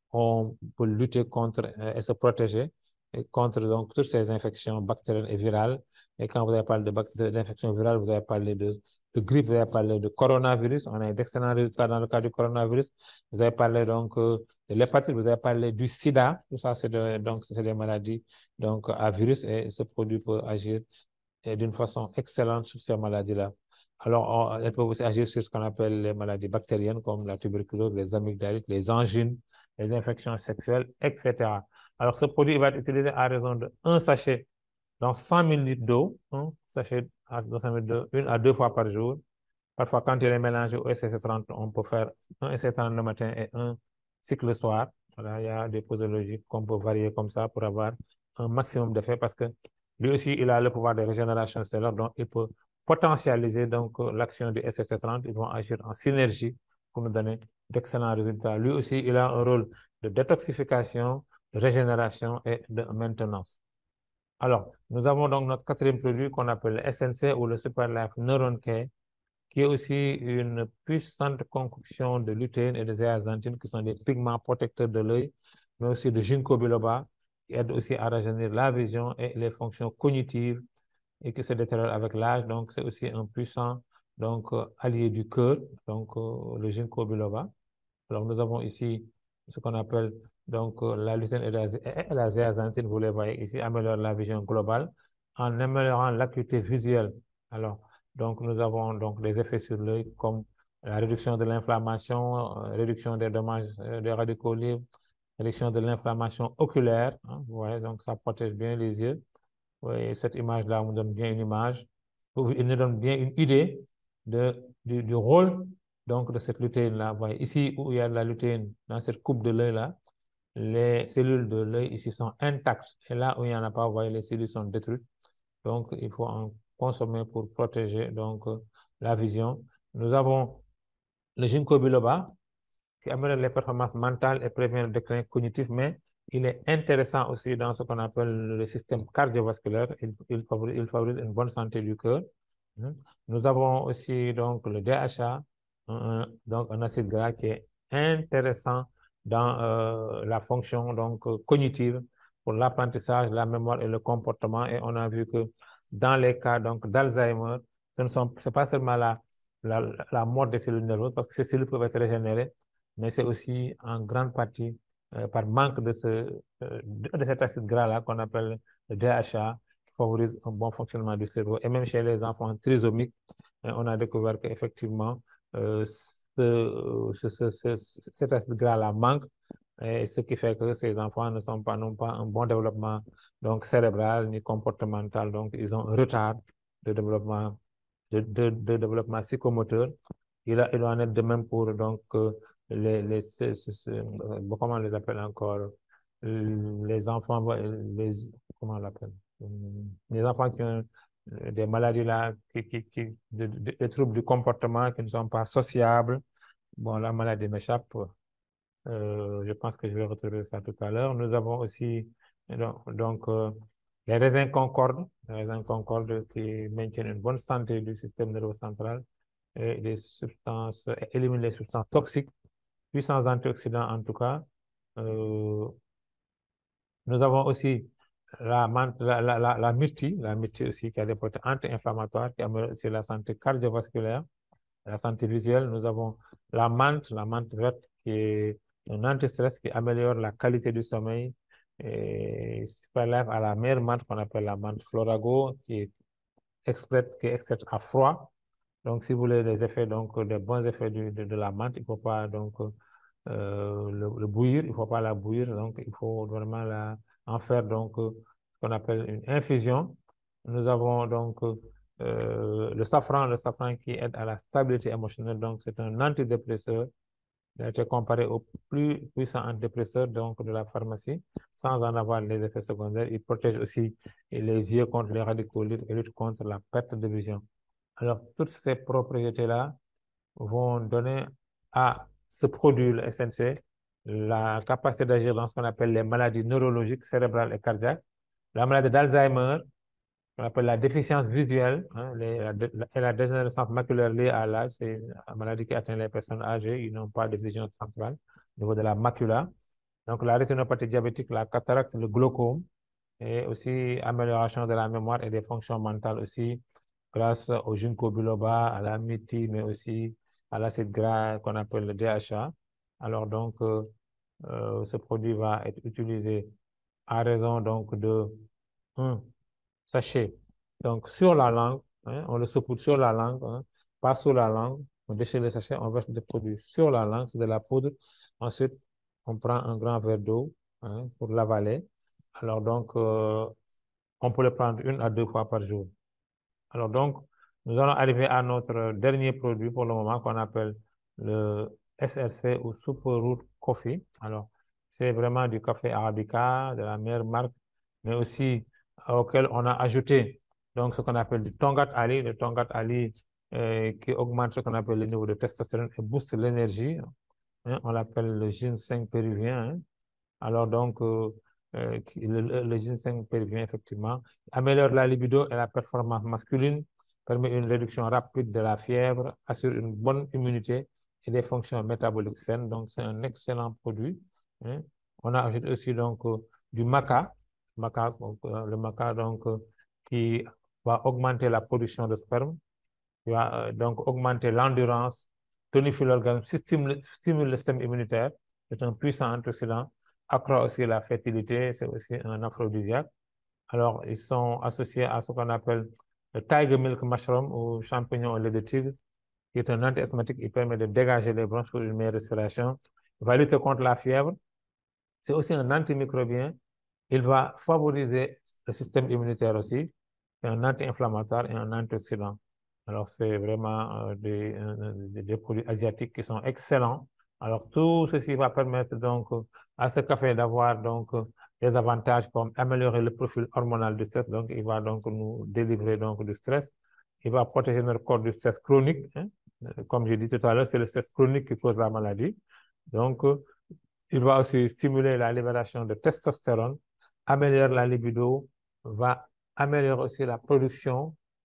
on peut lutter contre et se protéger contre donc, toutes ces infections bactériennes et virales. Et quand vous avez parlé d'infections virales, vous avez parlé de grippe, vous avez parlé de coronavirus. On a d'excellents résultats dans le cas du coronavirus. Vous avez parlé donc de l'hépatite, vous avez parlé du sida. Tout ça, c'est des maladies donc, à virus et ce produit peut agir d'une façon excellente sur ces maladies-là. Alors, elles peuvent aussi agir sur ce qu'on appelle les maladies bactériennes comme la tuberculose, les amygdalites, les angines, les infections sexuelles, etc. Alors, ce produit va être utilisé à raison de 1 sachet dans 100 000 litres d'eau, sachet dans 100 000 d'eau, 1 à 2 fois par jour. Parfois, quand il est mélangé au SC30, on peut faire un SC30 le matin et un cycle le soir. Voilà, il y a des posologies qu'on peut varier comme ça pour avoir un maximum d'effet parce que lui aussi, il a le pouvoir de régénération stellaire, donc il peut potentialiser donc l'action du SC30. Ils vont agir en synergie pour nous donner d'excellents résultats. Lui aussi, il a un rôle de détoxification, de régénération et de maintenance. Alors, nous avons donc notre quatrième produit qu'on appelle le SNC ou le Super Life Neuron Care, qui est aussi une puissante concoction de lutéine et de zéaxanthine, qui sont des pigments protecteurs de l'œil, mais aussi de ginkgo biloba, qui aide aussi à rajeunir la vision et les fonctions cognitives et qui se détériorent avec l'âge. Donc, c'est aussi un puissant donc, allié du cœur, donc le ginkgo biloba. Alors, nous avons ici ce qu'on appelle donc la lutéine et la zéaxanthine, vous les voyez ici, améliorent la vision globale en améliorant l'acuité visuelle. Alors, donc, nous avons donc des effets sur l'œil comme la réduction de l'inflammation, réduction des dommages des radicaux libres, réduction de l'inflammation oculaire. Vous voyez, donc ça protège bien les yeux. Oui, cette image-là nous donne bien une image. Il nous donne bien une idée du rôle donc, de cette lutéine-là. Vous voyez, ici où il y a de la lutéine, dans cette coupe de l'œil-là, les cellules de l'œil ici sont intactes. Et là où il n'y en a pas, vous voyez, les cellules sont détruites. Donc, il faut en consommer pour protéger donc, la vision. Nous avons le ginkgo biloba qui améliore les performances mentales et prévient le déclin cognitif, mais il est intéressant aussi dans ce qu'on appelle le système cardiovasculaire. Il favorise une bonne santé du cœur. Nous avons aussi donc le DHA, donc un acide gras qui est intéressant dans la fonction donc cognitive pour l'apprentissage, la mémoire et le comportement. Et on a vu que dans les cas donc d'Alzheimer, c'est pas seulement la mort des cellules nerveuses parce que ces cellules peuvent être régénérées, mais c'est aussi en grande partie par manque de cet acide gras-là qu'on appelle le DHA, qui favorise un bon fonctionnement du cerveau. Et même chez les enfants trisomiques, on a découvert qu'effectivement, cet acide gras-là manque, et ce qui fait que ces enfants n'ont pas un bon développement donc cérébral ni comportemental, donc ils ont un retard de développement, de développement psychomoteur. Il en est de même pour donc comment on les appelle encore, les enfants, comment on l'appelle, les enfants qui ont des maladies là, des troubles du comportement qui ne sont pas sociables. Bon, la maladie m'échappe. Je pense que je vais retrouver ça tout à l'heure. Nous avons aussi donc les raisins concordes qui maintiennent une bonne santé du système nerveux central et éliminent les substances toxiques, puissants antioxydants en tout cas. Nous avons aussi la myrtille aussi qui a des propriétés anti-inflammatoires, qui améliore aussi la santé cardiovasculaire, la santé visuelle. Nous avons la menthe verte qui est un anti-stress qui améliore la qualité du sommeil et se relève à la meilleure menthe qu'on appelle la menthe Florago qui est extraite à froid. Donc, si vous voulez des effets, donc des bons effets de la menthe, il ne faut pas donc le bouillir, il ne faut pas la bouillir, donc il faut vraiment en faire donc ce qu'on appelle une infusion. Nous avons donc le safran qui aide à la stabilité émotionnelle, donc c'est un antidépresseur. Il a été comparé au plus puissant antidépresseur donc, de la pharmacie, sans en avoir les effets secondaires. Il protège aussi les yeux contre les radicaux libres et lutte contre la perte de vision. Alors, toutes ces propriétés-là vont donner à ce produit, le SNC, la capacité d'agir dans ce qu'on appelle les maladies neurologiques, cérébrales et cardiaques. La maladie d'Alzheimer, qu'on appelle la déficience visuelle, et la dégénérescence maculaire liée à l'âge, c'est une maladie qui atteint les personnes âgées, ils n'ont pas de vision centrale au niveau de la macula. Donc, la rétinopathie diabétique, la cataracte, le glaucome, et aussi amélioration de la mémoire et des fonctions mentales aussi, grâce au ginkgo biloba, à la myrtille, mais aussi à l'acide gras qu'on appelle le DHA. Alors donc, ce produit va être utilisé à raison donc de 1 sachet. Donc, sur la langue, on le saupoudre sur la langue, pas sous la langue. On déchire le sachet, on verse le produit sur la langue, c'est de la poudre. Ensuite, on prend un grand verre d'eau pour l'avaler. Alors donc, on peut le prendre 1 à 2 fois par jour. Alors donc, nous allons arriver à notre dernier produit pour le moment qu'on appelle le SRC ou Superroot Coffee. Alors, c'est vraiment du café arabica de la meilleure marque, mais aussi auquel on a ajouté donc ce qu'on appelle du Tongat Ali, le Tongat Ali qui augmente ce qu'on appelle le niveau de testostérone et booste l'énergie. On l'appelle le ginseng péruvien. Alors donc, le ginseng péruvien, effectivement, améliore la libido et la performance masculine, permet une réduction rapide de la fièvre, assure une bonne immunité et des fonctions métaboliques saines. Donc, c'est un excellent produit. On a ajouté aussi donc du maca, le maca donc, qui va augmenter la production de sperme, qui va donc augmenter l'endurance, tonifie l'organisme, stimule le système immunitaire. C'est un puissant antioxydant, accroît aussi la fertilité, c'est aussi un aphrodisiaque. Alors, ils sont associés à ce qu'on appelle le tiger milk mushroom ou champignon au lait de tigre, qui est un anti-asthmatique. Il permet de dégager les bronches pour une meilleure respiration. Il va lutter contre la fièvre. C'est aussi un antimicrobien. Il va favoriser le système immunitaire aussi. C'est un anti-inflammatoire et un antioxydant. Alors, c'est vraiment des produits asiatiques qui sont excellents. Alors, tout ceci va permettre donc à ce café d'avoir donc des avantages comme améliorer le profil hormonal du stress. Donc, il va donc nous délivrer donc du stress. Il va protéger notre corps du stress chronique. Comme j'ai dit tout à l'heure, c'est le stress chronique qui cause la maladie. Donc, il va aussi stimuler la libération de testostérone, améliorer la libido, va améliorer aussi la production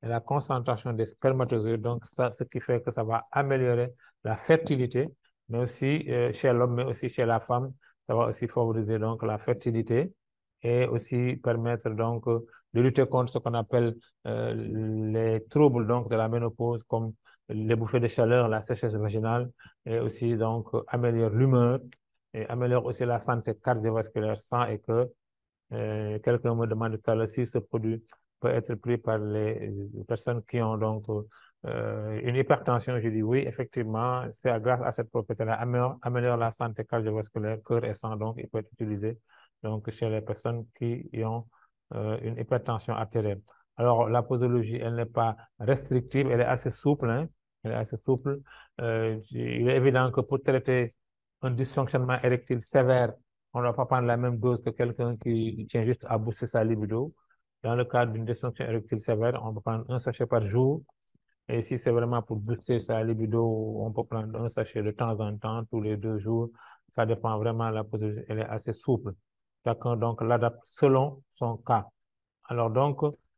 et la concentration des spermatozoïdes. Donc, ça, ce qui fait que ça va améliorer la fertilité, mais aussi chez l'homme, mais aussi chez la femme. Ça va aussi favoriser donc la fertilité et aussi permettre donc de lutter contre ce qu'on appelle les troubles donc de la ménopause, comme les bouffées de chaleur, la sécheresse vaginale, et aussi donc améliore l'humeur et améliore aussi la santé cardiovasculaire sans et que quelqu'un me demande tout à l'heure si ce produit peut être pris par les personnes qui ont donc une hypertension. Je dis oui, effectivement, c'est grâce à cette propriété-là, améliore la santé cardiovasculaire, cœur et sang, donc il peut être utilisé donc, chez les personnes qui ont une hypertension artérielle. Alors, la posologie, elle n'est pas restrictive, elle est assez souple, hein, elle est assez souple. Il est évident que pour traiter un dysfonctionnement érectile sévère, on ne va pas prendre la même dose que quelqu'un qui tient juste à booster sa libido. Dans le cadre d'une dysfonction érectile sévère, on peut prendre un sachet par jour. Et si c'est vraiment pour booster sa libido, on peut prendre un sachet de temps en temps, tous les 2 jours. Ça dépend vraiment de la posologie. Elle est assez souple. Chacun donc l'adapte selon son cas. Alors donc,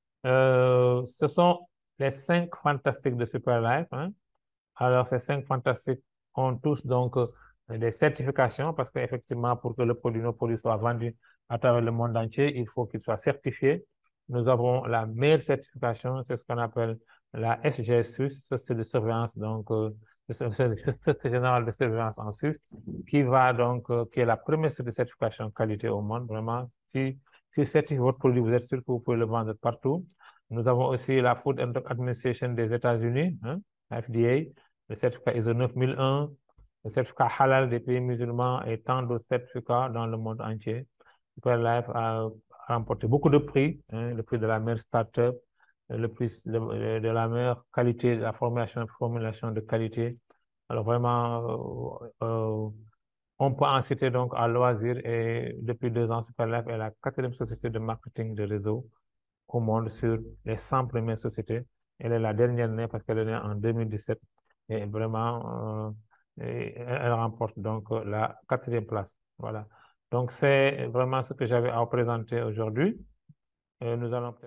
ce sont les 5 fantastiques de Superlife, hein. Alors, ces 5 fantastiques ont tous donc des certifications parce qu'effectivement, pour que nos produits soient vendus à travers le monde entier, il faut qu'ils soient certifiés. Nous avons la meilleure certification, c'est ce qu'on appelle la SGS Suisse, Société de surveillance, donc Société générale de surveillance en Suisse, qui va donc, qui est la première certification qualité au monde. Vraiment, si certifie votre produit, vous êtes sûr que vous pouvez le vendre partout. Nous avons aussi la Food and Drug Administration des États-Unis, hein, FDA, le certificat ISO 9001, le certificat halal des pays musulmans et tant d'autres certificats dans le monde entier. Superlife a remporté beaucoup de prix, hein, le prix de la meilleure start-up, le prix de la meilleure qualité, de la formulation de qualité. Alors vraiment, on peut en citer donc à loisir et depuis 2 ans, Superlife est la 4e société de marketing de réseau au monde sur les 100 premières sociétés. Elle est la dernière née parce qu'elle est née en 2017 et vraiment, elle remporte donc la 4e place. Voilà. Donc, c'est vraiment ce que j'avais à vous présenter aujourd'hui. Nous allons